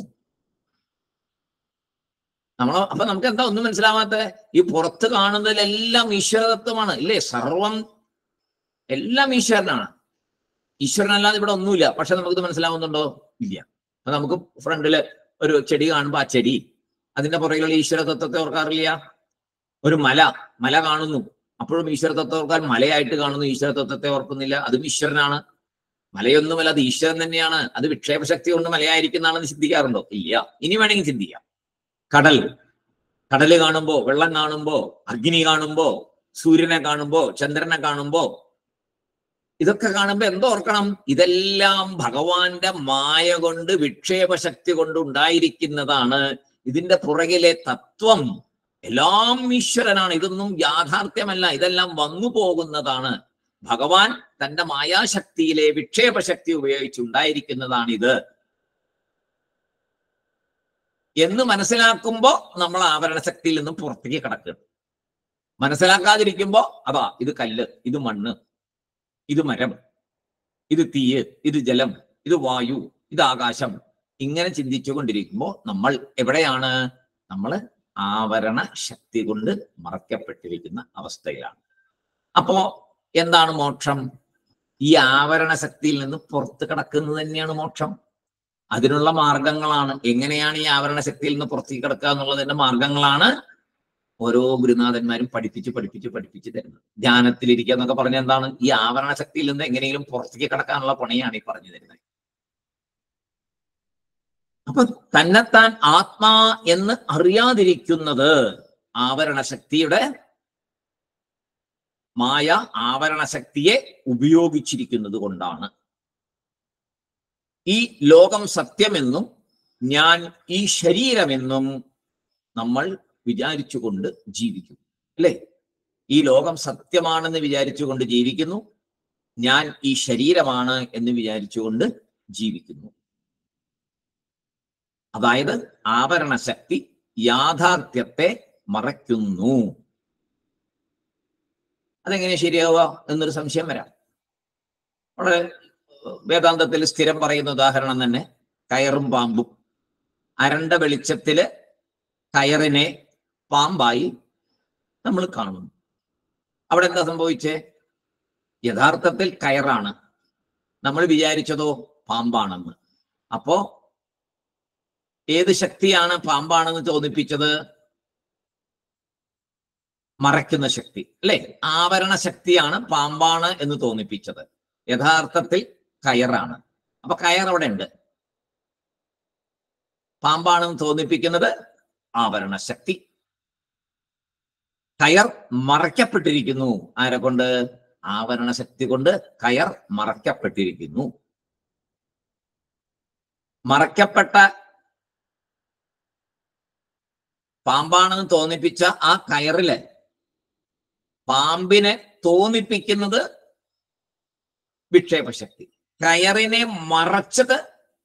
S1: നമ്മൾ അപ്പൊ നമുക്ക് എന്താ ഒന്നും മനസ്സിലാവാത്ത? ഈ പുറത്ത് കാണുന്നതിലെല്ലാം ഈശ്വരതത്വമാണ്, ഇല്ലേ? സർവം എല്ലാം ഈശ്വരനാണ്. ഈശ്വരനല്ലാതെ ഇവിടെ ഒന്നുമില്ല. പക്ഷെ നമുക്കിത് മനസ്സിലാവുന്നുണ്ടോ? ഇല്ല. അപ്പൊ നമുക്ക് ഫ്രണ്ടില് ഒരു ചെടി കാണുമ്പോ ആ ചെടി, അതിന്റെ പുറകിലുള്ള ഈശ്വര തത്വത്തെ ഓർക്കാറില്ല. ഒരു മല, മല കാണുന്നു, അപ്പോഴും ഈശ്വര തത്വം ഓർക്കാൻ മലയായിട്ട് കാണുന്നു, ഈശ്വര തത്വത്തെ ഓർക്കുന്നില്ല. അതും ഈശ്വരനാണ്. മലയൊന്നുമല്ല, അത് ഈശ്വരൻ തന്നെയാണ്. അത് വിക്ഷേപശക്തി കൊണ്ട് മലയായിരിക്കുന്നതാണെന്ന് ചിന്തിക്കാറുണ്ടോ? ഇല്ല. ഇനി വേണമെങ്കിൽ ചിന്തിക്കാം. കടൽ, കടല് കാണുമ്പോ, വെള്ളം കാണുമ്പോ, അഗ്നി കാണുമ്പോ, സൂര്യനെ കാണുമ്പോ, ചന്ദ്രനെ കാണുമ്പോ, ഇതൊക്കെ കാണുമ്പോ എന്തോർക്കണം? ഇതെല്ലാം ഭഗവാന്റെ മായ കൊണ്ട്, വിക്ഷേപശക്തി കൊണ്ട് ഉണ്ടായിരിക്കുന്നതാണ്. ഇതിന്റെ പുറകിലെ തത്വം എല്ലാം ഈശ്വരനാണ്. ഇതൊന്നും യാഥാർത്ഥ്യമല്ല, ഇതെല്ലാം വന്നു പോകുന്നതാണ്. ഭഗവാൻ തന്റെ മായാശക്തിയിലെ വിക്ഷേപശക്തി ഉപയോഗിച്ചുണ്ടായിരിക്കുന്നതാണ് ഇത് എന്ന് മനസ്സിലാക്കുമ്പോ നമ്മൾ ആവരണശക്തിയിൽ നിന്നും പുറത്തേക്ക് കടക്കുക. മനസ്സിലാക്കാതിരിക്കുമ്പോ അതാ ഇത് കല്ല്, ഇത് മണ്ണ്, ഇത് മരം, ഇത് തീയ്, ഇത് ജലം, ഇത് വായു, ഇത് ആകാശം, ഇങ്ങനെ ചിന്തിച്ചു കൊണ്ടിരിക്കുമ്പോൾ നമ്മൾ എവിടെയാണ്? നമ്മൾ ആവരണ ശക്തി കൊണ്ട് മറയ്ക്കപ്പെട്ടിരിക്കുന്ന അവസ്ഥയിലാണ്. അപ്പോ എന്താണ് മോക്ഷം? ഈ ആവരണ ശക്തിയിൽ നിന്ന് പുറത്ത് കിടക്കുന്നത് തന്നെയാണ് മോക്ഷം. അതിനുള്ള മാർഗങ്ങളാണ്. എങ്ങനെയാണ് ഈ ആവരണ ശക്തിയിൽ നിന്ന് പുറത്തേക്ക് കിടക്കുക എന്നുള്ളതിന്റെ മാർഗങ്ങളാണ് ഓരോ ഗുരുനാഥന്മാരും പഠിപ്പിച്ച് പഠിപ്പിച്ച് പഠിപ്പിച്ച് തരുന്നത്. ധ്യാനത്തിലിരിക്കുക എന്നൊക്കെ പറഞ്ഞ എന്താണ്? ഈ ആവരണ ശക്തിയിൽ നിന്ന് എങ്ങനെയെങ്കിലും പുറത്തേക്ക് കിടക്കാനുള്ള പണിയാണ് ഈ പറഞ്ഞു തരുന്നത്. അപ്പൊ തന്നെത്താൻ ആത്മാ എന്ന് അറിയാതിരിക്കുന്നത് ആവരണ ശക്തിയുടെ മായ ആവരണ ശക്തിയെ ഉപയോഗിച്ചിരിക്കുന്നത് കൊണ്ടാണ്. ഈ ലോകം സത്യമെന്നും ഞാൻ ഈ ശരീരമെന്നും നമ്മൾ വിചാരിച്ചുകൊണ്ട് ജീവിക്കും, അല്ലെ? ഈ ലോകം സത്യമാണെന്ന് വിചാരിച്ചുകൊണ്ട് ജീവിക്കുന്നു, ഞാൻ ഈ ശരീരമാണ് എന്ന് വിചാരിച്ചുകൊണ്ട് ജീവിക്കുന്നു. അതായത് ആവരണ ശക്തി യാഥാർത്ഥ്യത്തെ മറയ്ക്കുന്നു. അതെങ്ങനെ ശരിയാവുക എന്നൊരു സംശയം വരാം. വളരെ വേദാന്തത്തിൽ സ്ഥിരം പറയുന്ന ഉദാഹരണം തന്നെ കയറും പാമ്പും. അരണ്ട വെളിച്ചത്തില് കയറിനെ പാമ്പായി നമ്മൾ കാണുന്നു. അവിടെ എന്താ സംഭവിച്ചേ? യഥാർത്ഥത്തിൽ കയറാണ്, നമ്മൾ വിചാരിച്ചതോ പാമ്പാണെന്ന്. അപ്പോ ഏത് ശക്തിയാണ് പാമ്പാണെന്ന് തോന്നിപ്പിച്ചത്? മറയ്ക്കുന്ന ശക്തി, അല്ലെ? ആവരണ ശക്തിയാണ് പാമ്പാണ് എന്ന് തോന്നിപ്പിച്ചത്. യഥാർത്ഥത്തിൽ കയറാണ്. അപ്പൊ കയർ അവിടെ ഉണ്ട്. പാമ്പാണെന്ന് തോന്നിപ്പിക്കുന്നത് ആവരണ ശക്തി. കയർ മറയ്ക്കപ്പെട്ടിരിക്കുന്നു. ആരെ കൊണ്ട്? ആവരണ ശക്തി കൊണ്ട് കയർ മറയ്ക്കപ്പെട്ടിരിക്കുന്നു. മറയ്ക്കപ്പെട്ട പാമ്പാണെന്ന് തോന്നിപ്പിച്ച ആ കയറില് പാമ്പിനെ തോന്നിപ്പിക്കുന്നത് വിക്ഷേപശക്തി. കയറിനെ മറച്ചത്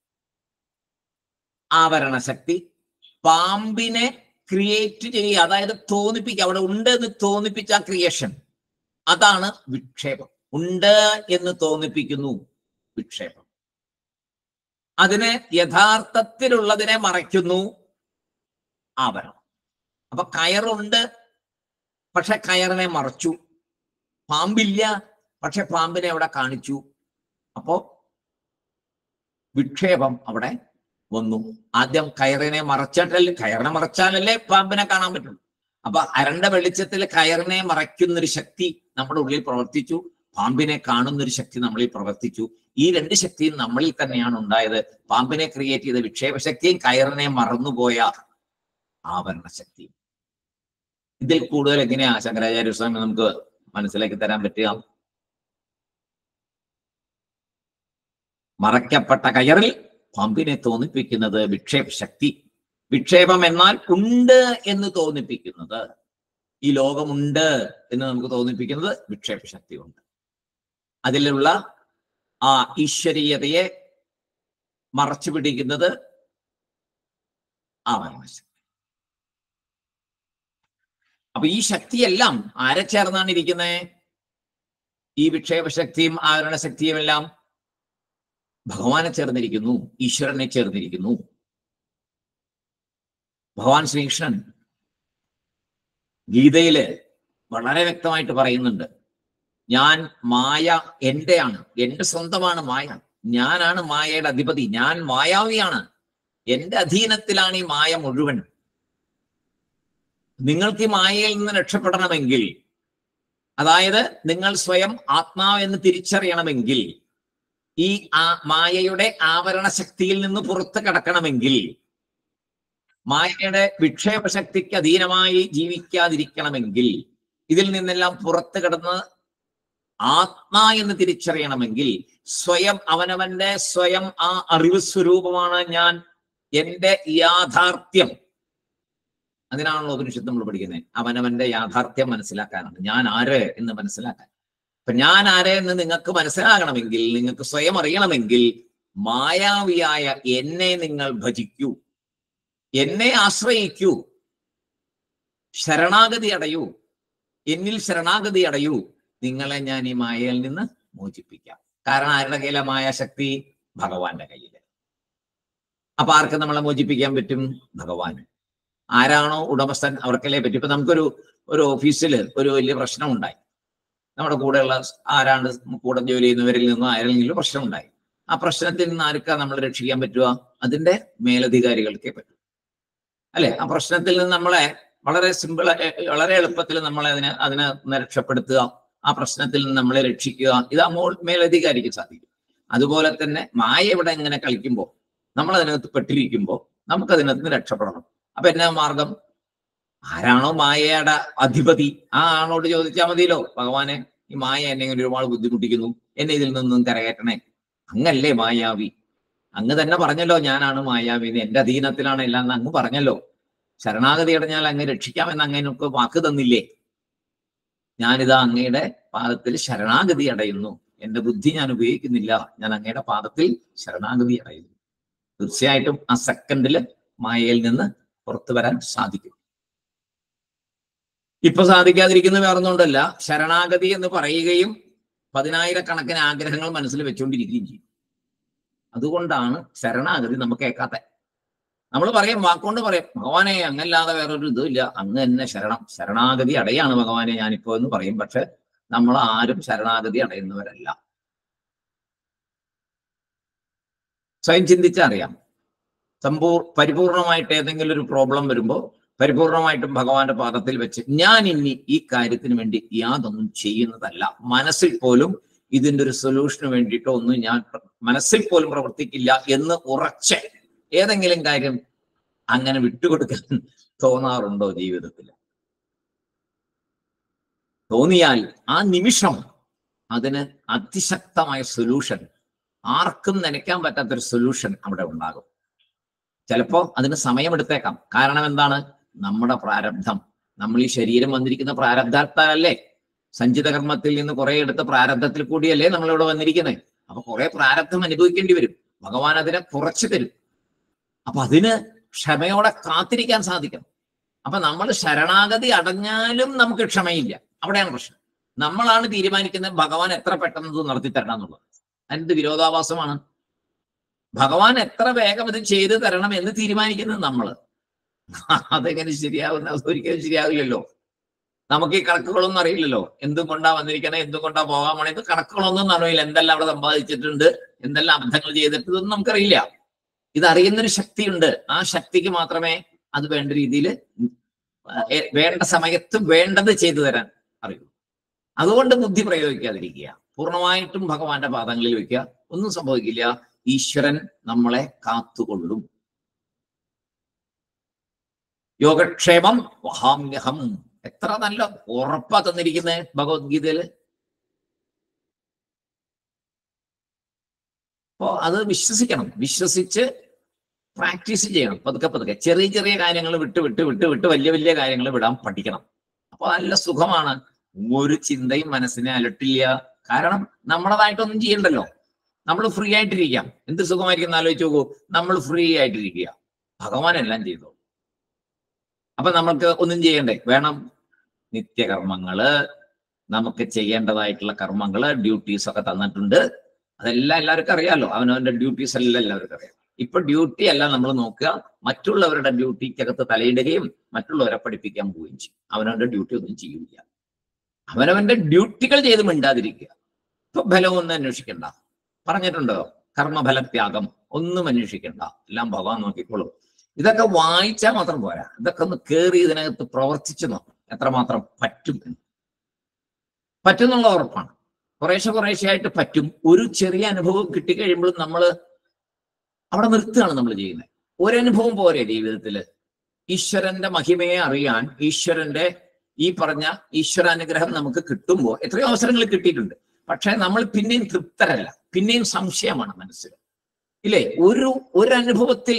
S1: ആവരണ ശക്തി. പാമ്പിനെ ക്രിയേറ്റ് ചെയ്യുക, അതായത് തോന്നിപ്പിക്കുക, അവിടെ ഉണ്ട് എന്ന് തോന്നിപ്പിച്ച ആ ക്രിയേഷൻ, അതാണ് വിക്ഷേപം. ഉണ്ട് എന്ന് തോന്നിപ്പിക്കുന്നു വിക്ഷേപം. അതിനെ യഥാർത്ഥത്തിലുള്ളതിനെ മറയ്ക്കുന്നു ആവരണം. അപ്പൊ കയറുണ്ട്, പക്ഷെ കയറിനെ മറച്ചു. പാമ്പില്ല, പക്ഷെ പാമ്പിനെ അവിടെ കാണിച്ചു. അപ്പോ വിക്ഷേപം അവിടെ വന്നു. ആദ്യം കയറിനെ മറച്ചിട്ടല്ലേ, കയറിനെ മറച്ചാലല്ലേ പാമ്പിനെ കാണാൻ പറ്റുള്ളൂ. അപ്പൊ അരണ്ട വെളിച്ചത്തിൽ കയറിനെ മറയ്ക്കുന്നൊരു ശക്തി നമ്മുടെ ഉള്ളിൽ പ്രവർത്തിച്ചു, പാമ്പിനെ കാണുന്നൊരു ശക്തി നമ്മളിൽ പ്രവർത്തിച്ചു. ഈ രണ്ട് ശക്തിയും നമ്മളിൽ തന്നെയാണ് ഉണ്ടായത്. പാമ്പിനെ ക്രിയേറ്റ് ചെയ്ത വിക്ഷേപശക്തിയും കയറിനെ മറന്നുപോയ ആവരണ ശക്തിയും. ഇതിൽ കൂടുതൽ എങ്ങനെയാ ശങ്കരാചാര്യ സ്വാമി നമുക്ക് മനസ്സിലാക്കി തരാൻ പറ്റുക? മറയ്ക്കപ്പെട്ട കയറിൽ പാമ്പിനെ തോന്നിപ്പിക്കുന്നത് വിക്ഷേപ ശക്തി. വിക്ഷേപം എന്നാൽ ഉണ്ട് എന്ന് തോന്നിപ്പിക്കുന്നത്, ഈ ലോകമുണ്ട് എന്ന് നമുക്ക് തോന്നിപ്പിക്കുന്നത് വിക്ഷേപ ശക്തി കൊണ്ട്. അതിലുള്ള ആ ഈശ്വരീയതയെ മറച്ചു പിടിക്കുന്നത് ആവരണ ശക്തി. അപ്പൊ ഈ ശക്തിയെല്ലാം ആരെ ചേർന്നാണ് ഇരിക്കുന്നത്? ഈ വിക്ഷേപശക്തിയും ആവരണ ശക്തിയും എല്ലാം ഭഗവാനെ ചേർന്നിരിക്കുന്നു, ഈശ്വരനെ ചേർന്നിരിക്കുന്നു. ഭഗവാൻ ശ്രീകൃഷ്ണൻ ഗീതയില് വളരെ വ്യക്തമായിട്ട് പറയുന്നുണ്ട്, ഞാൻ മായ എന്റെയാണ്, എന്റെ സ്വന്തമാണ് മായ, ഞാനാണ് മായയുടെ അധിപതി, ഞാൻ മായാവിയാണ്, എന്റെ അധീനത്തിലാണ് ഈ മായ മുഴുവൻ. നിങ്ങൾക്ക് ഈ മായയിൽ നിന്ന് രക്ഷപ്പെടണമെങ്കിൽ, അതായത് നിങ്ങൾ സ്വയം ആത്മാവെന്ന് തിരിച്ചറിയണമെങ്കിൽ, ഈ ആ മായയുടെ ആവരണ ശക്തിയിൽ നിന്ന് പുറത്ത് കടക്കണമെങ്കിൽ, മായയുടെ വിക്ഷേപ ശക്തിക്ക് അധീനമായി ജീവിക്കാതിരിക്കണമെങ്കിൽ, ഇതിൽ നിന്നെല്ലാം പുറത്ത് കടന്ന് ആത്മാ എന്ന് തിരിച്ചറിയണമെങ്കിൽ, സ്വയം അവനവന്റെ സ്വയം ആ അറിവ് സ്വരൂപമാണ് ഞാൻ, എന്റെ യാഥാർത്ഥ്യം, അതിനാണല്ലോ ഉപനിഷത്ത് നമ്മൾ പഠിക്കുന്നത്. അവനവന്റെ യാഥാർത്ഥ്യം മനസ്സിലാക്കാനാണ്. ഞാൻ ആര് എന്ന് മനസ്സിലാക്കാൻ. അപ്പൊ ഞാൻ ആര് എന്ന് നിങ്ങൾക്ക് മനസ്സിലാകണമെങ്കിൽ, നിങ്ങൾക്ക് സ്വയം അറിയണമെങ്കിൽ മായാവിയായ എന്നെ നിങ്ങൾ ഭജിക്കൂ, എന്നെ ആശ്രയിക്കൂ, ശരണാഗതി അടയൂ, എന്നിൽ ശരണാഗതി അടയൂ. നിങ്ങളെ ഞാൻ ഈ മായയിൽ നിന്ന് മോചിപ്പിക്കാം. കാരണം ആരുടെ കയ്യിലെ മായാശക്തി? ഭഗവാന്റെ കയ്യിൽ. അപ്പൊ ആർക്ക് നമ്മളെ മോചിപ്പിക്കാൻ പറ്റും? ഭഗവാൻ. ആരാണോ ഉടമസ്ഥൻ അവർക്കല്ലേ പറ്റും. ഇപ്പൊ നമുക്കൊരു ഒരു ഓഫീസിൽ ഒരു വലിയ പ്രശ്നം ഉണ്ടായി, നമ്മുടെ കൂടെയുള്ള ആരാണ്ട് കൂടെ ജോലി ചെയ്യുന്നവരിൽ നിന്നും ആരെങ്കിലും പ്രശ്നം ഉണ്ടായി. ആ പ്രശ്നത്തിൽ നിന്ന് ആർക്കാ നമ്മൾ രക്ഷിക്കാൻ പറ്റുക? അതിന്റെ മേലധികാരികൾക്കേ പറ്റൂ, അല്ലെ? ആ പ്രശ്നത്തിൽ നിന്ന് നമ്മളെ വളരെ സിമ്പിൾ, വളരെ എളുപ്പത്തിൽ നമ്മളെ അതിനെ അതിനെ രക്ഷപ്പെടുത്തുക, ആ പ്രശ്നത്തിൽ നിന്ന് നമ്മളെ രക്ഷിക്കുക, ഇത് മേലധികാരിക്ക് സാധിക്കും. അതുപോലെ തന്നെ മായ ഇവിടെ ഇങ്ങനെ കളിക്കുമ്പോൾ, നമ്മൾ അതിനകത്ത് പെട്ടിരിക്കുമ്പോൾ നമുക്ക് അതിനകത്ത് നിന്ന് രക്ഷപ്പെടണം. അപ്പൊ എന്നാ മാർഗം? ആരാണോ മായയുടെ അധിപതി ആ ആളോട് ചോദിച്ചാൽ മതിയല്ലോ, ഭഗവാനെ ഈ മായ എന്നെ ഇങ്ങനെ ഒരുപാട് ബുദ്ധിമുട്ടിക്കുന്നു, എന്നെ ഇതിൽ നിന്നും കരകയറ്റണേ. അങ്ങല്ലേ മായാവി. അങ്ങ് തന്നെ പറഞ്ഞല്ലോ ഞാനാണ് മായാവി, എന്റെ അധീനത്തിലാണ് എല്ലാം എന്ന് അങ്ങ് പറഞ്ഞല്ലോ. ശരണാഗതി അടഞ്ഞാൽ അങ്ങ് രക്ഷിക്കാമെന്ന് അങ്ങനൊക്കെ വാക്ക് തന്നില്ലേ? ഞാനിതാ അങ്ങയുടെ പാദത്തിൽ ശരണാഗതി അടയുന്നു, എന്റെ ബുദ്ധി ഞാൻ ഉപയോഗിക്കുന്നില്ല, ഞാൻ അങ്ങയുടെ പാദത്തിൽ ശരണാഗതി അടയുന്നു. തീർച്ചയായിട്ടും ആ സെക്കൻഡില് മായയിൽ നിന്ന് പുറത്തു വരാൻ സാധിക്കും. ഇപ്പൊ സാധിക്കാതിരിക്കുന്ന വേറൊന്നുകൊണ്ടല്ല, ശരണാഗതി എന്ന് പറയുകയും പതിനായിരക്കണക്കിന് ആഗ്രഹങ്ങൾ മനസ്സിൽ വെച്ചുകൊണ്ടിരിക്കുകയും ചെയ്യും. അതുകൊണ്ടാണ് ശരണാഗതി നമുക്ക് കേൾക്കാത്ത. നമ്മൾ പറയും, വാക്കുകൊണ്ട് പറയും, ഭഗവാനെ അങ്ങല്ലാതെ വേറൊരു ഇതും ഇല്ല, അങ്ങ് തന്നെ ശരണം, ശരണാഗതി അടയാണ് ഭഗവാനെ ഞാനിപ്പോ എന്ന് പറയും. പക്ഷെ നമ്മൾ ആരും ശരണാഗതി അടയുന്നവരല്ല. സ്വയം ചിന്തിച്ചറിയാം. സമ്പൂർ പരിപൂർണമായിട്ട് ഏതെങ്കിലും ഒരു പ്രോബ്ലം വരുമ്പോൾ പരിപൂർണമായിട്ടും ഭഗവാന്റെ പാദത്തിൽ വെച്ച് ഞാൻ ഇനി ഈ കാര്യത്തിന് വേണ്ടി യാതൊന്നും ചെയ്യുന്നതല്ല, മനസ്സിൽ പോലും ഇതിൻ്റെ ഒരു സൊല്യൂഷന് വേണ്ടിയിട്ടോ ഒന്നും ഞാൻ മനസ്സിൽ പോലും പ്രവർത്തിക്കില്ല എന്ന് ഉറച്ച് ഏതെങ്കിലും കാര്യം അങ്ങനെ വിട്ടുകൊടുക്കാൻ തോന്നാറുണ്ടോ ജീവിതത്തിൽ? തോന്നിയാൽ ആ നിമിഷം അതിന് അതിശക്തമായ സൊല്യൂഷൻ, ആർക്കും നനയ്ക്കാൻ പറ്റാത്തൊരു സൊല്യൂഷൻ അവിടെ ഉണ്ടാകും. ചിലപ്പോ അതിന് സമയമെടുത്തേക്കാം. കാരണം എന്താണ്? നമ്മുടെ പ്രാരബ്ധം. നമ്മൾ ഈ ശരീരം വന്നിരിക്കുന്ന പ്രാരബ്ധത്താലല്ലേ? സഞ്ചിത കർമ്മത്തിൽ നിന്ന് കുറെ എടുത്ത പ്രാരബ്ധത്തിൽ കൂടിയല്ലേ നമ്മളിവിടെ വന്നിരിക്കുന്നത്. അപ്പൊ കുറെ പ്രാരബ്ധം അനുഭവിക്കേണ്ടി വരും. ഭഗവാൻ അതിനെ കുറച്ചു തരും. അപ്പൊ അതിന് ക്ഷമയോടെ കാത്തിരിക്കാൻ സാധിക്കും. അപ്പൊ നമ്മൾ ശരണാഗതി അടഞ്ഞാലും നമുക്ക് ക്ഷമയില്ല. അവിടെയാണ് പ്രശ്നം. നമ്മളാണ് തീരുമാനിക്കുന്നത് ഭഗവാൻ എത്ര പെട്ടെന്ന് നടത്തി തരണം എന്നുള്ളത്. അതിന്റെ വിരോധാഭാസമാണ്. ഭഗവാൻ എത്ര വേഗം ഇത് ചെയ്തു തരണം എന്ന് തീരുമാനിക്കുന്നത് നമ്മള്. അതെങ്ങനെ ശരിയാവുന്ന? ഒരിക്കലും ശരിയാവില്ലല്ലോ. നമുക്ക് ഈ കണക്കുകളൊന്നും അറിയില്ലല്ലോ. എന്തും കൊണ്ടാ വന്നിരിക്കണേ, എന്തും കൊണ്ടാ പോകാൻ പോണേ, ഇത് കണക്കുകളൊന്നും അറിയില്ല. എന്തെല്ലാം അവിടെ സമ്പാദിച്ചിട്ടുണ്ട്, എന്തെല്ലാം അബദ്ധങ്ങൾ ചെയ്തിട്ട്, ഇതൊന്നും നമുക്കറിയില്ല. ഇതറിയുന്നൊരു ശക്തിയുണ്ട്. ആ ശക്തിക്ക് മാത്രമേ അത് വേണ്ട രീതിയിൽ വേണ്ട സമയത്ത് വേണ്ടത് ചെയ്തു തരാൻ അറിയൂ. അതുകൊണ്ട് ബുദ്ധി പ്രയോഗിക്കാതിരിക്കുക. പൂർണ്ണമായിട്ടും ഭഗവാന്റെ പാദങ്ങളിൽ വെക്കുക. ഒന്നും സംഭവിക്കില്ല. ഈശ്വരൻ നമ്മളെ കാത്തുകൊള്ളും. യോഗക്ഷേമം വഹാമ്യഹം. എത്ര നല്ല ഉറപ്പാ തന്നിരിക്കുന്നത് ഭഗവത്ഗീതയില്. അപ്പോ അത് വിശ്വസിക്കണം. വിശ്വസിച്ച് പ്രാക്ടീസ് ചെയ്യണം. പതുക്കെ പതുക്കെ ചെറിയ ചെറിയ കാര്യങ്ങൾ വിട്ട് വിട്ട് വിട്ട് വിട്ട് വലിയ വലിയ കാര്യങ്ങൾ വിടാൻ പഠിക്കണം. അപ്പൊ നല്ല സുഖമാണ്. ഒരു ചിന്തയും മനസ്സിനെ അലട്ടില്ല. കാരണം നമ്മളതായിട്ടൊന്നും ചെയ്യണ്ടല്ലോ. നമ്മൾ ഫ്രീ ആയിട്ടിരിക്കാം. എന്ത് സുഖമായിരിക്കും ആലോചിച്ച് നോക്കൂ. നമ്മൾ ഫ്രീ ആയിട്ടിരിക്കുക, ഭഗവാൻ എല്ലാം ചെയ്തോളൂ. അപ്പൊ നമ്മൾക്ക് ഒന്നും ചെയ്യണ്ടേ? വേണം നിത്യകർമ്മങ്ങള്, നമുക്ക് ചെയ്യേണ്ടതായിട്ടുള്ള കർമ്മങ്ങള്, ഡ്യൂട്ടീസ് ഒക്കെ തന്നിട്ടുണ്ട്. അതെല്ലാം എല്ലാവർക്കും അറിയാമല്ലോ. അവനവന്റെ ഡ്യൂട്ടീസ് എല്ലാം എല്ലാവർക്കും അറിയാം. ഇപ്പൊ ഡ്യൂട്ടി അല്ല നമ്മൾ നോക്കുക, മറ്റുള്ളവരുടെ ഡ്യൂട്ടിക്കകത്ത് തലയിടുകയും മറ്റുള്ളവരെ പഠിപ്പിക്കാൻ പോവുകയും ചെയ്യും. അവനവന്റെ ഡ്യൂട്ടി ഒന്നും ചെയ്യില്ല. അവനവന്റെ ഡ്യൂട്ടികൾ ചെയ്ത് മിണ്ടാതിരിക്കുക. ഇപ്പൊ ഫലമൊന്നും അന്വേഷിക്കണ്ട. പറഞ്ഞിട്ടുണ്ടോ? കർമ്മഫലത്യാഗം ഒന്നും അന്വേഷിക്കണ്ട, എല്ലാം ഭഗവാൻ നോക്കിക്കോളും. ഇതൊക്കെ വായിച്ചാൽ മാത്രം പോരാ. ഇതൊക്കെ ഒന്ന് കയറി ഇതിനകത്ത് പ്രവർത്തിച്ചു നോക്കണം എത്രമാത്രം പറ്റും എന്ന്. പറ്റുന്നുള്ള ഉറപ്പാണ്. കുറേശ്ശെ കുറേശ്ശെയായിട്ട് പറ്റും. ഒരു ചെറിയ അനുഭവം കിട്ടിക്കഴിയുമ്പോഴും നമ്മൾ അവിടെ നിർത്തുകയാണ് നമ്മൾ ചെയ്യുന്നത്. ഒരനുഭവം പോരെ ജീവിതത്തില്. ഈശ്വരന്റെ മഹിമയെ അറിയാൻ, ഈശ്വരന്റെ ഈ പറഞ്ഞ ഈശ്വരാനുഗ്രഹം നമുക്ക് കിട്ടുമ്പോൾ എത്രയോ അവസരങ്ങൾ കിട്ടിയിട്ടുണ്ട്. പക്ഷെ നമ്മൾ പിന്നെയും തൃപ്തരല്ല. പിന്നെയും സംശയമാണ് മനസ്സിൽ. ഇല്ലേ? ഒരു ഒരു അനുഭവത്തിൽ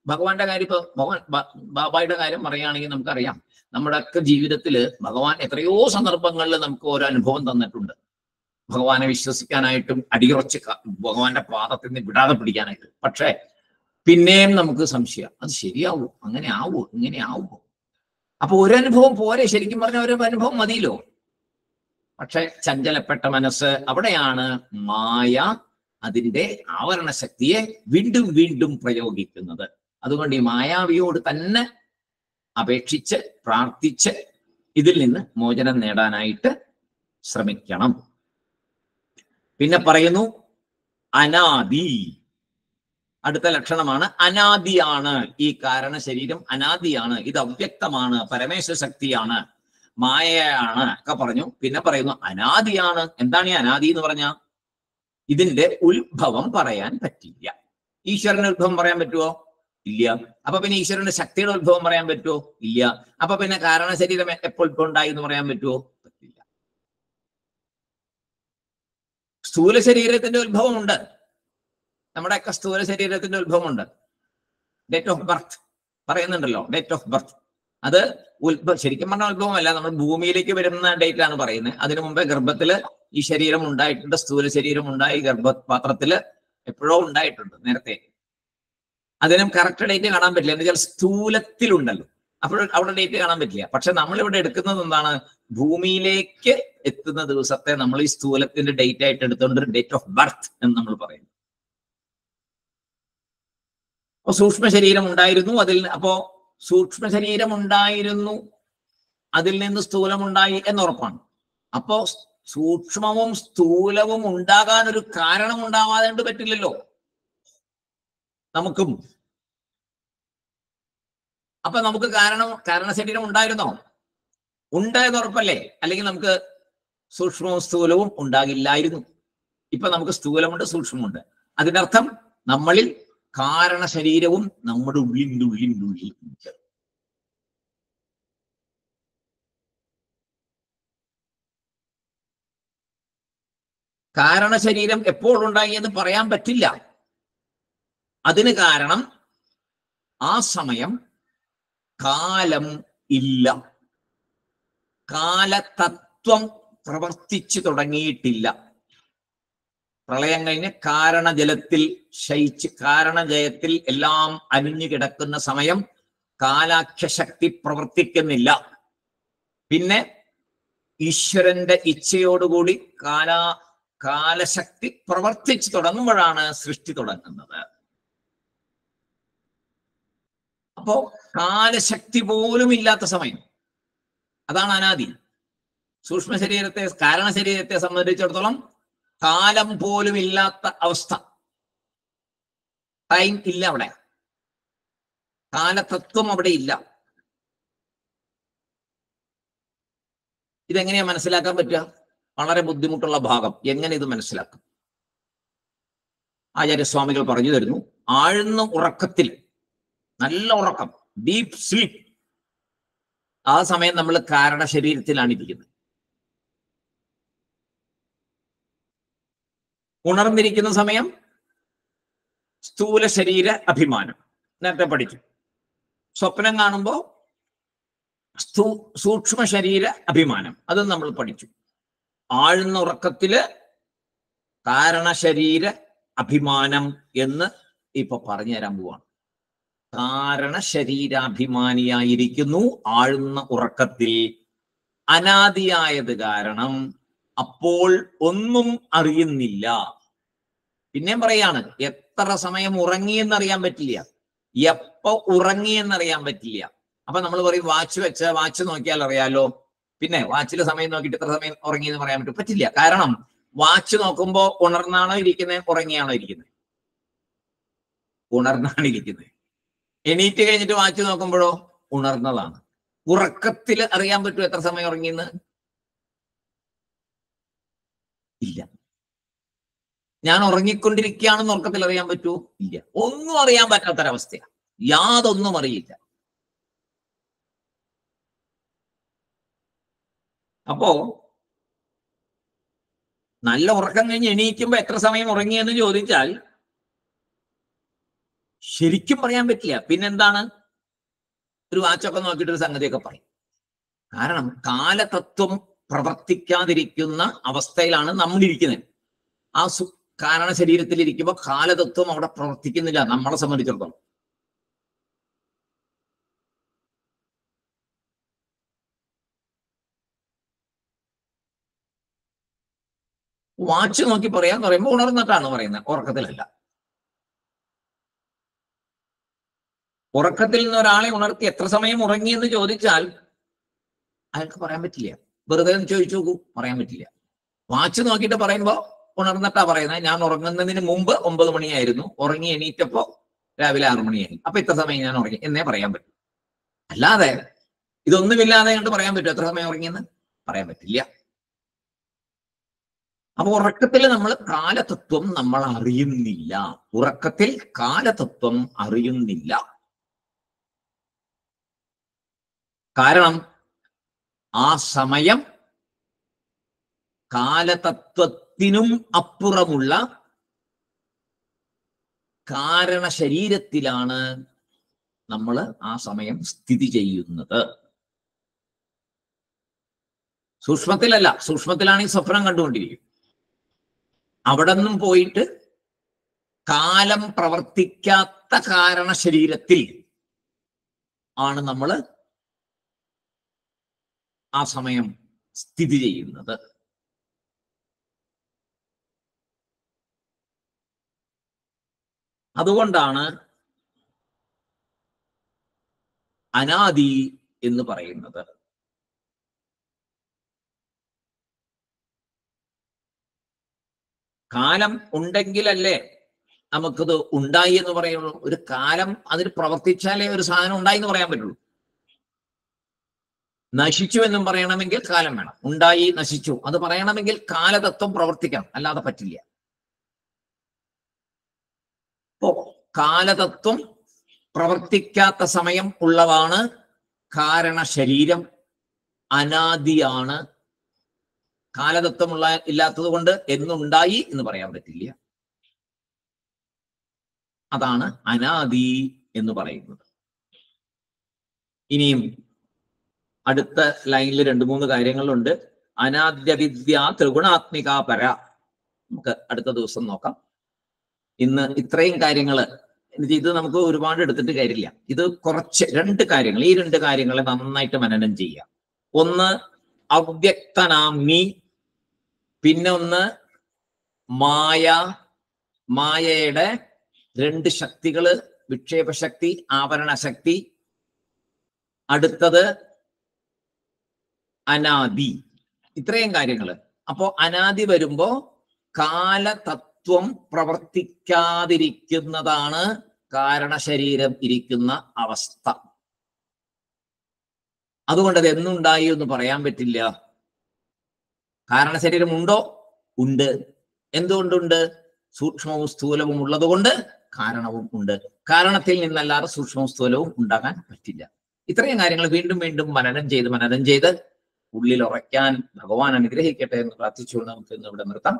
S1: ഭഗവാന്റെ കാര്യം ഇപ്പൊ ഭഗവാൻ ബാബായുടെ കാര്യം പറയുകയാണെങ്കിൽ നമുക്കറിയാം, നമ്മുടെയൊക്കെ ജീവിതത്തിൽ ഭഗവാൻ എത്രയോ സന്ദർഭങ്ങളിൽ നമുക്ക് ഓരോ അനുഭവം തന്നിട്ടുണ്ട്. ഭഗവാനെ വിശ്വസിക്കാനായിട്ടും അടിയുറച്ച് ഭഗവാന്റെ പാദത്തിൽ നിന്ന് വിടാതെ പിടിക്കാനായിട്ട്. പക്ഷേ പിന്നെയും നമുക്ക് സംശയം, അത് ശരിയാവൂ, അങ്ങനെ ആവൂ, ഇങ്ങനെ ആവൂ. അപ്പൊ ഒരനുഭവം പോരെ, ശരിക്കും പറഞ്ഞ ഒരു അനുഭവം മതിയല്ലോ. പക്ഷെ ചഞ്ചലപ്പെട്ട മനസ്സ്, അവിടെയാണ് മായ അതിന്റെ ആവരണ ശക്തിയെ വീണ്ടും വീണ്ടും പ്രയോഗിക്കുന്നത്. അതുകൊണ്ട് ഈ മായാവിയോട് തന്നെ അപേക്ഷിച്ച് പ്രാർത്ഥിച്ച് ഇതിൽ നിന്ന് മോചനം നേടാനായിട്ട് ശ്രമിക്കണം. പിന്നെ പറയുന്നു അനാദി. അടുത്ത ലക്ഷണമാണ് അനാദിയാണ്. ഈ കാരണ ശരീരം അനാദിയാണ്, ഇത് അവ്യക്തമാണ്, പരമേശ്വര ശക്തിയാണ്, മായയാണ് ഒക്കെ പറഞ്ഞു. പിന്നെ പറയുന്നു അനാദിയാണ്. എന്താണ് ഈ അനാദി എന്ന് പറഞ്ഞാൽ? ഇതിന്റെ ഉത്ഭവം പറയാൻ പറ്റില്ല. ഈശ്വരന്റെ ഉത്ഭവം പറയാൻ പറ്റുമോ? ഇല്ല. അപ്പൊ പിന്നെ ഈശ്വരന്റെ ശക്തിയുടെ ഉത്ഭവം പറയാൻ പറ്റുമോ? ഇല്ല. അപ്പൊ പിന്നെ കാരണ ശരീരം എപ്പോൾ ഉണ്ടായി എന്ന് പറയാൻ പറ്റുമോ? പറ്റില്ല. സ്ഥൂല ശരീരത്തിന്റെ ഉത്ഭവം ഉണ്ട്, നമ്മുടെയൊക്കെ സ്ഥൂല ശരീരത്തിന്റെ ഉത്ഭവമുണ്ട്. ഡേറ്റ് ഓഫ് ബർത്ത് പറയുന്നുണ്ടല്ലോ, ഡേറ്റ് ഓഫ് ബർത്ത്. അത് ഉത്ഭവം ശരിക്കും പറഞ്ഞ ഉത്ഭവമല്ല, നമ്മൾ ഭൂമിയിലേക്ക് വരുന്ന ഡേറ്റ് ആണ് പറയുന്നത്. അതിനു മുമ്പേ ഗർഭത്തില് ഈ ശരീരം ഉണ്ടായിട്ടുണ്ട്, സ്ഥൂല ശരീരം ഉണ്ടായി ഗർഭപാത്രത്തില് എപ്പോഴോ ഉണ്ടായിട്ടുണ്ട് നേരത്തെ. അതിനും കറക്റ്റ് ഡേറ്റ് കാണാൻ പറ്റില്ല, എന്ന് വെച്ചാൽ സ്ഥൂലത്തിലുണ്ടല്ലോ, അപ്പോൾ അവിടെ ഡേറ്റ് കാണാൻ പറ്റില്ല. പക്ഷെ നമ്മളിവിടെ എടുക്കുന്നത് എന്താണ്? ഭൂമിയിലേക്ക് എത്തുന്ന ദിവസത്തെ നമ്മൾ ഈ സ്ഥൂലത്തിന്റെ ഡേറ്റ് ആയിട്ട് എടുത്തുകൊണ്ട് ഡേറ്റ് ഓഫ് ബർത്ത് എന്ന് നമ്മൾ പറയുന്നു. അപ്പൊ സൂക്ഷ്മ ശരീരം ഉണ്ടായിരുന്നു, അതിൽ അപ്പോ സൂക്ഷ്മ ശരീരം ഉണ്ടായിരുന്നു, അതിൽ നിന്ന് സ്ഥൂലമുണ്ടായി എന്നുറപ്പാണ്. അപ്പോ സൂക്ഷ്മവും സ്ഥൂലവും ഉണ്ടാകാൻ ഒരു കാരണം ഉണ്ടാവാതെ പറ്റില്ലല്ലോ നമുക്കും. അപ്പൊ നമുക്ക് കാരണം കാരണ ശരീരം ഉണ്ടായിരുന്നോ? ഉണ്ടായെന്ന് ഉറപ്പല്ലേ? അല്ലെങ്കിൽ നമുക്ക് സൂക്ഷ്മവും സ്ഥൂലവും ഉണ്ടാകില്ലായിരുന്നു. ഇപ്പൊ നമുക്ക് സ്ഥൂലമുണ്ട്, സൂക്ഷ്മമുണ്ട്. അതിനർത്ഥം നമ്മളിൽ കാരണ ശരീരവും നമ്മുടെ ഉള്ളിൻ്റെ ഉള്ളിൻ്റെ ഉള്ളിൽ ഉണ്ട്. കാരണശരീരം എപ്പോൾ ഉണ്ടായി എന്ന് പറയാൻ പറ്റില്ല. അതിന് കാരണം ആ സമയം കാലം ഇല്ല, കാലതത്വം പ്രവർത്തിച്ചു തുടങ്ങിയിട്ടില്ല. പ്രളയം കഴിഞ്ഞ് കാരണജലത്തിൽ ശയിച്ച് കാരണജയത്തിൽ എല്ലാം അലിഞ്ഞു കിടക്കുന്ന സമയം കാലാഖ്യശക്തി പ്രവർത്തിക്കുന്നില്ല. പിന്നെ ഈശ്വരന്റെ ഇച്ഛയോടുകൂടി കാലാ കാലശക്തി പ്രവർത്തിച്ചു തുടങ്ങുമ്പോഴാണ് സൃഷ്ടി തുടങ്ങുന്നത്. അപ്പോ കാലശക്തി പോലും ഇല്ലാത്ത സമയം, അതാണ് അനാദി. സൂക്ഷ്മ ശരീരത്തെ കാരണ ശരീരത്തെ സംബന്ധിച്ചിടത്തോളം കാലം പോലും ഇല്ലാത്ത അവസ്ഥ, ടൈം ഇല്ല അവിടെ, കാലതത്വം അവിടെ ഇല്ല. ഇതെങ്ങനെയാ മനസ്സിലാക്കാൻ പറ്റുക? വളരെ ബുദ്ധിമുട്ടുള്ള ഭാഗം. എങ്ങനെ ഇത് മനസ്സിലാക്കും? ആചാര്യസ്വാമികൾ പറഞ്ഞു തരുന്നു. ആഴ്ന്ന ഉറക്കത്തിൽ, നല്ല ഉറക്കം, ഡീപ് സ്ലീപ്പ്, ആ സമയം നമ്മൾ കാരണ ശരീരത്തിലാണ് ഇരിക്കുന്നത്. ഉണർന്നിരിക്കുന്ന സമയം സ്ഥൂല ശരീര അഭിമാനം, നേരത്തെ പഠിച്ചു. സ്വപ്നം കാണുമ്പോൾ സ്ഥൂ സൂക്ഷ്മ ശരീര അഭിമാനം, അതും നമ്മൾ പഠിച്ചു. ആഴ്ന്ന ഉറക്കത്തില് കാരണശരീര അഭിമാനം എന്ന് ഇപ്പൊ പറഞ്ഞു തരാൻ പോവാണ്. കാരണ ശരീരാഭിമാനിയായിരിക്കുന്നു ആഴ്ന്ന ഉറക്കത്തിൽ. അനാദിയായത് കാരണം അപ്പോൾ ഒന്നും അറിയുന്നില്ല. പിന്നെയും പറയാണ്, എത്ര സമയം ഉറങ്ങിയെന്നറിയാൻ പറ്റില്ല, എപ്പോ ഉറങ്ങിയെന്നറിയാൻ പറ്റില്ല. അപ്പൊ നമ്മൾ പറയും വാച്ച് വെച്ച വാച്ച് നോക്കിയാൽ അറിയാലോ. പിന്നെ വാച്ചിലെ സമയം നോക്കിയിട്ട് എത്ര സമയം ഉറങ്ങിയെന്ന് പറയാൻ പറ്റും? പറ്റില്ല. കാരണം വാച്ച് നോക്കുമ്പോ ഉണർന്നാണോ ഇരിക്കുന്നത്, ഉറങ്ങിയാണോ ഇരിക്കുന്നത്? ഉണർന്നാണ് ഇരിക്കുന്നത്. എണീറ്റ് കഴിഞ്ഞിട്ട് വാച്ച് നോക്കുമ്പോഴോ ഉണർന്നതാണ്. ഉറക്കത്തിൽ അറിയാൻ പറ്റുമോ എത്ര സമയം ഉറങ്ങിയെന്ന്? ഇല്ല. ഞാൻ ഉറങ്ങിക്കൊണ്ടിരിക്കുകയാണെന്ന് ഉറക്കത്തിൽ അറിയാൻ പറ്റുമോ? ഇല്ല. ഒന്നും അറിയാൻ പറ്റാത്തൊരവസ്ഥയാണ്, യാതൊന്നും അറിയില്ല. അപ്പോ നല്ല ഉറക്കം കഴിഞ്ഞ് എണീക്കുമ്പോ എത്ര സമയം ഉറങ്ങിയെന്ന് ചോദിച്ചാൽ ശരിക്കും പറയാൻ പറ്റില്ല. പിന്നെന്താണ്, ഒരു വാച്ചൊക്കെ നോക്കിയിട്ട് ഒരു സംഗതിയൊക്കെ പറയും. കാരണം കാലതത്വം പ്രവർത്തിക്കാതിരിക്കുന്ന അവസ്ഥയിലാണ് നമ്മളിരിക്കുന്നത്. ആ സു കാരണ ശരീരത്തിൽ ഇരിക്കുമ്പോൾ കാലതത്വം അവിടെ പ്രവർത്തിക്കുന്നില്ല നമ്മളെ സംബന്ധിച്ചിടത്തോളം. വാച്ച് നോക്കി പറയാന്ന് പറയുമ്പോൾ ഉണർന്നിട്ടാണ് പറയുന്നത്, ഉറക്കത്തിലല്ല. ഉറക്കത്തിൽ നിന്ന് ഒരാളെ ഉണർത്തി എത്ര സമയം ഉറങ്ങിയെന്ന് ചോദിച്ചാൽ അയാൾക്ക് പറയാൻ പറ്റില്ല. വെറുതെ ഒന്ന് ചോദിച്ചു നോക്കൂ, പറയാൻ പറ്റില്ല. വാച്ച് നോക്കിയിട്ട് പറയുമ്പോൾ ഉണർന്നിട്ടാ പറയുന്നത്, ഞാൻ ഉറങ്ങുന്നതിന് മുമ്പ് ഒമ്പത് മണിയായിരുന്നു, ഉറങ്ങി എണീറ്റപ്പോ രാവിലെ ആറു മണിയായി, അപ്പൊ ഇത്ര സമയം ഞാൻ ഉറങ്ങി എന്നേ പറയാൻ പറ്റും. അല്ലാതെ ഇതൊന്നുമില്ലാതെ കണ്ട് പറയാൻ പറ്റും എത്ര സമയം ഉറങ്ങിയെന്ന്? പറയാൻ പറ്റില്ല. അപ്പൊ ഉറക്കത്തിൽ നമ്മൾ കാലതത്വം നമ്മൾ അറിയുന്നില്ല. ഉറക്കത്തിൽ കാലതത്വം അറിയുന്നില്ല. കാരണം ആ സമയം കാലതത്വത്തിനും അപ്പുറമുള്ള കാരണ ശരീരത്തിലാണ് നമ്മൾ ആ സമയം സ്ഥിതി ചെയ്യുന്നത്. സൂക്ഷ്മത്തിലല്ല. സൂക്ഷ്മത്തിലാണെങ്കിൽ സ്വപ്നം കണ്ടുകൊണ്ടിരിക്കും. അവിടെ നിന്നും പോയിട്ട് കാലം പ്രവർത്തിക്കാത്ത കാരണ ശരീരത്തിൽ ആണ് നമ്മൾ ആ സമയം സ്ഥിതി ചെയ്യുന്നത്. അതുകൊണ്ടാണ് അനാദി എന്ന് പറയുന്നത്. കാലം ഉണ്ടെങ്കിലല്ലേ നമുക്കത് ഉണ്ടായി എന്ന് പറയുള്ളൂ. ഒരു കാലം അതിൽ പ്രവർത്തിച്ചാലേ ഒരു സാധനം ഉണ്ടായി എന്ന് പറയാൻ പറ്റുള്ളൂ. നശിച്ചു എന്നും പറയണമെങ്കിൽ കാലം വേണം. ഉണ്ടായി, നശിച്ചു, അത് പറയണമെങ്കിൽ കാലതത്വം പ്രവർത്തിക്കണം, അല്ലാതെ പറ്റില്ല. അപ്പോ കാലതത്വം പ്രവർത്തിക്കാത്ത സമയം ഉള്ളതാണ് കാരണ ശരീരം. അനാദിയാണ്. കാലതത്വമുള്ള ഇല്ലാത്തത് കൊണ്ട് എന്നുണ്ടായി എന്ന് പറയാൻ പറ്റില്ല. അതാണ് അനാദി എന്ന് പറയുന്നത്. ഇനിയും അടുത്ത ലൈനിൽ രണ്ട് മൂന്ന് കാര്യങ്ങളുണ്ട്. അനാദ്യ വിദ്യ ത്രിഗുണാത്മിക പര. നമുക്ക് അടുത്ത ദിവസം നോക്കാം. ഇന്ന് ഇത്രയും കാര്യങ്ങള് ഇത് നമുക്ക് ഒരുപാട് എടുത്തിട്ട് കാര്യമില്ല. ഇത് കുറച്ച് രണ്ട് കാര്യങ്ങൾ, ഈ രണ്ട് കാര്യങ്ങളെ നന്നായിട്ട് മനനം ചെയ്യാം. ഒന്ന് അവ്യക്തനാമി, പിന്നെ ഒന്ന് മായ. മായയുടെ രണ്ട് ശക്തികള്, വിക്ഷേപശക്തി, ആവരണശക്തി. അടുത്തത് അനാദി. ഇത്രയും കാര്യങ്ങള്. അപ്പോ അനാദി വരുമ്പോ കാലതത്വം പ്രവർത്തിക്കാതിരിക്കുന്നതാണ് കാരണശരീരം ഇരിക്കുന്ന അവസ്ഥ. അതുകൊണ്ട് അത് എന്നുണ്ടായി എന്ന് പറയാൻ പറ്റില്ല. കാരണശരീരം ഉണ്ടോ? ഉണ്ട്. എന്തുകൊണ്ടുണ്ട്? സൂക്ഷ്മവും സ്ഥൂലവും ഉള്ളത് കൊണ്ട് കാരണവും ഉണ്ട്. കാരണത്തിൽ നിന്നല്ലാതെ സൂക്ഷ്മവും സ്ഥൂലവും ഉണ്ടാകാൻ പറ്റില്ല. ഇത്രയും കാര്യങ്ങൾ വീണ്ടും വീണ്ടും മനനം ചെയ്ത് മനനം ചെയ്ത് ഉള്ളിൽ ഉറയ്ക്കാൻ ഭഗവാൻ അനുഗ്രഹിക്കട്ടെ എന്ന് പ്രാർത്ഥിച്ചുകൊണ്ട് നമുക്ക് ഇന്ന് ഇവിടെ നിർത്താം.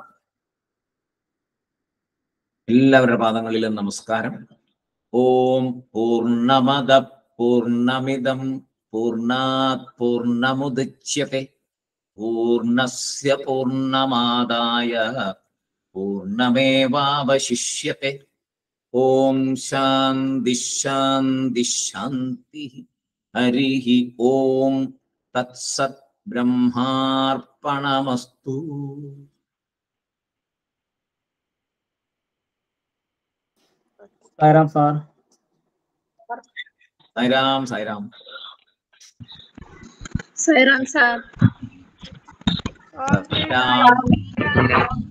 S1: എല്ലാവരുടെ പാദങ്ങളിലും നമസ്കാരം. ഓം പൂർണ്ണമദ പൂർണ്ണമിദം പൂർണ്ണാത് പൂർണ്ണമുദച്യത്തെ പൂർണ്ണസ്യ പൂർണ്ണമാദായ പൂർണ്ണമേവാവശിഷ്യത്തെ. ഓം ശാന്തി ശാന്തി ശാന്തി. ഹരി ഓം തത്സത്. ബ്രഹ്മാർപ്പണമസ്തു.
S2: സായിറാം സാർ.
S1: സായിറാം സായിറാം
S3: സായിറാം സാർ.
S1: സായിറാം.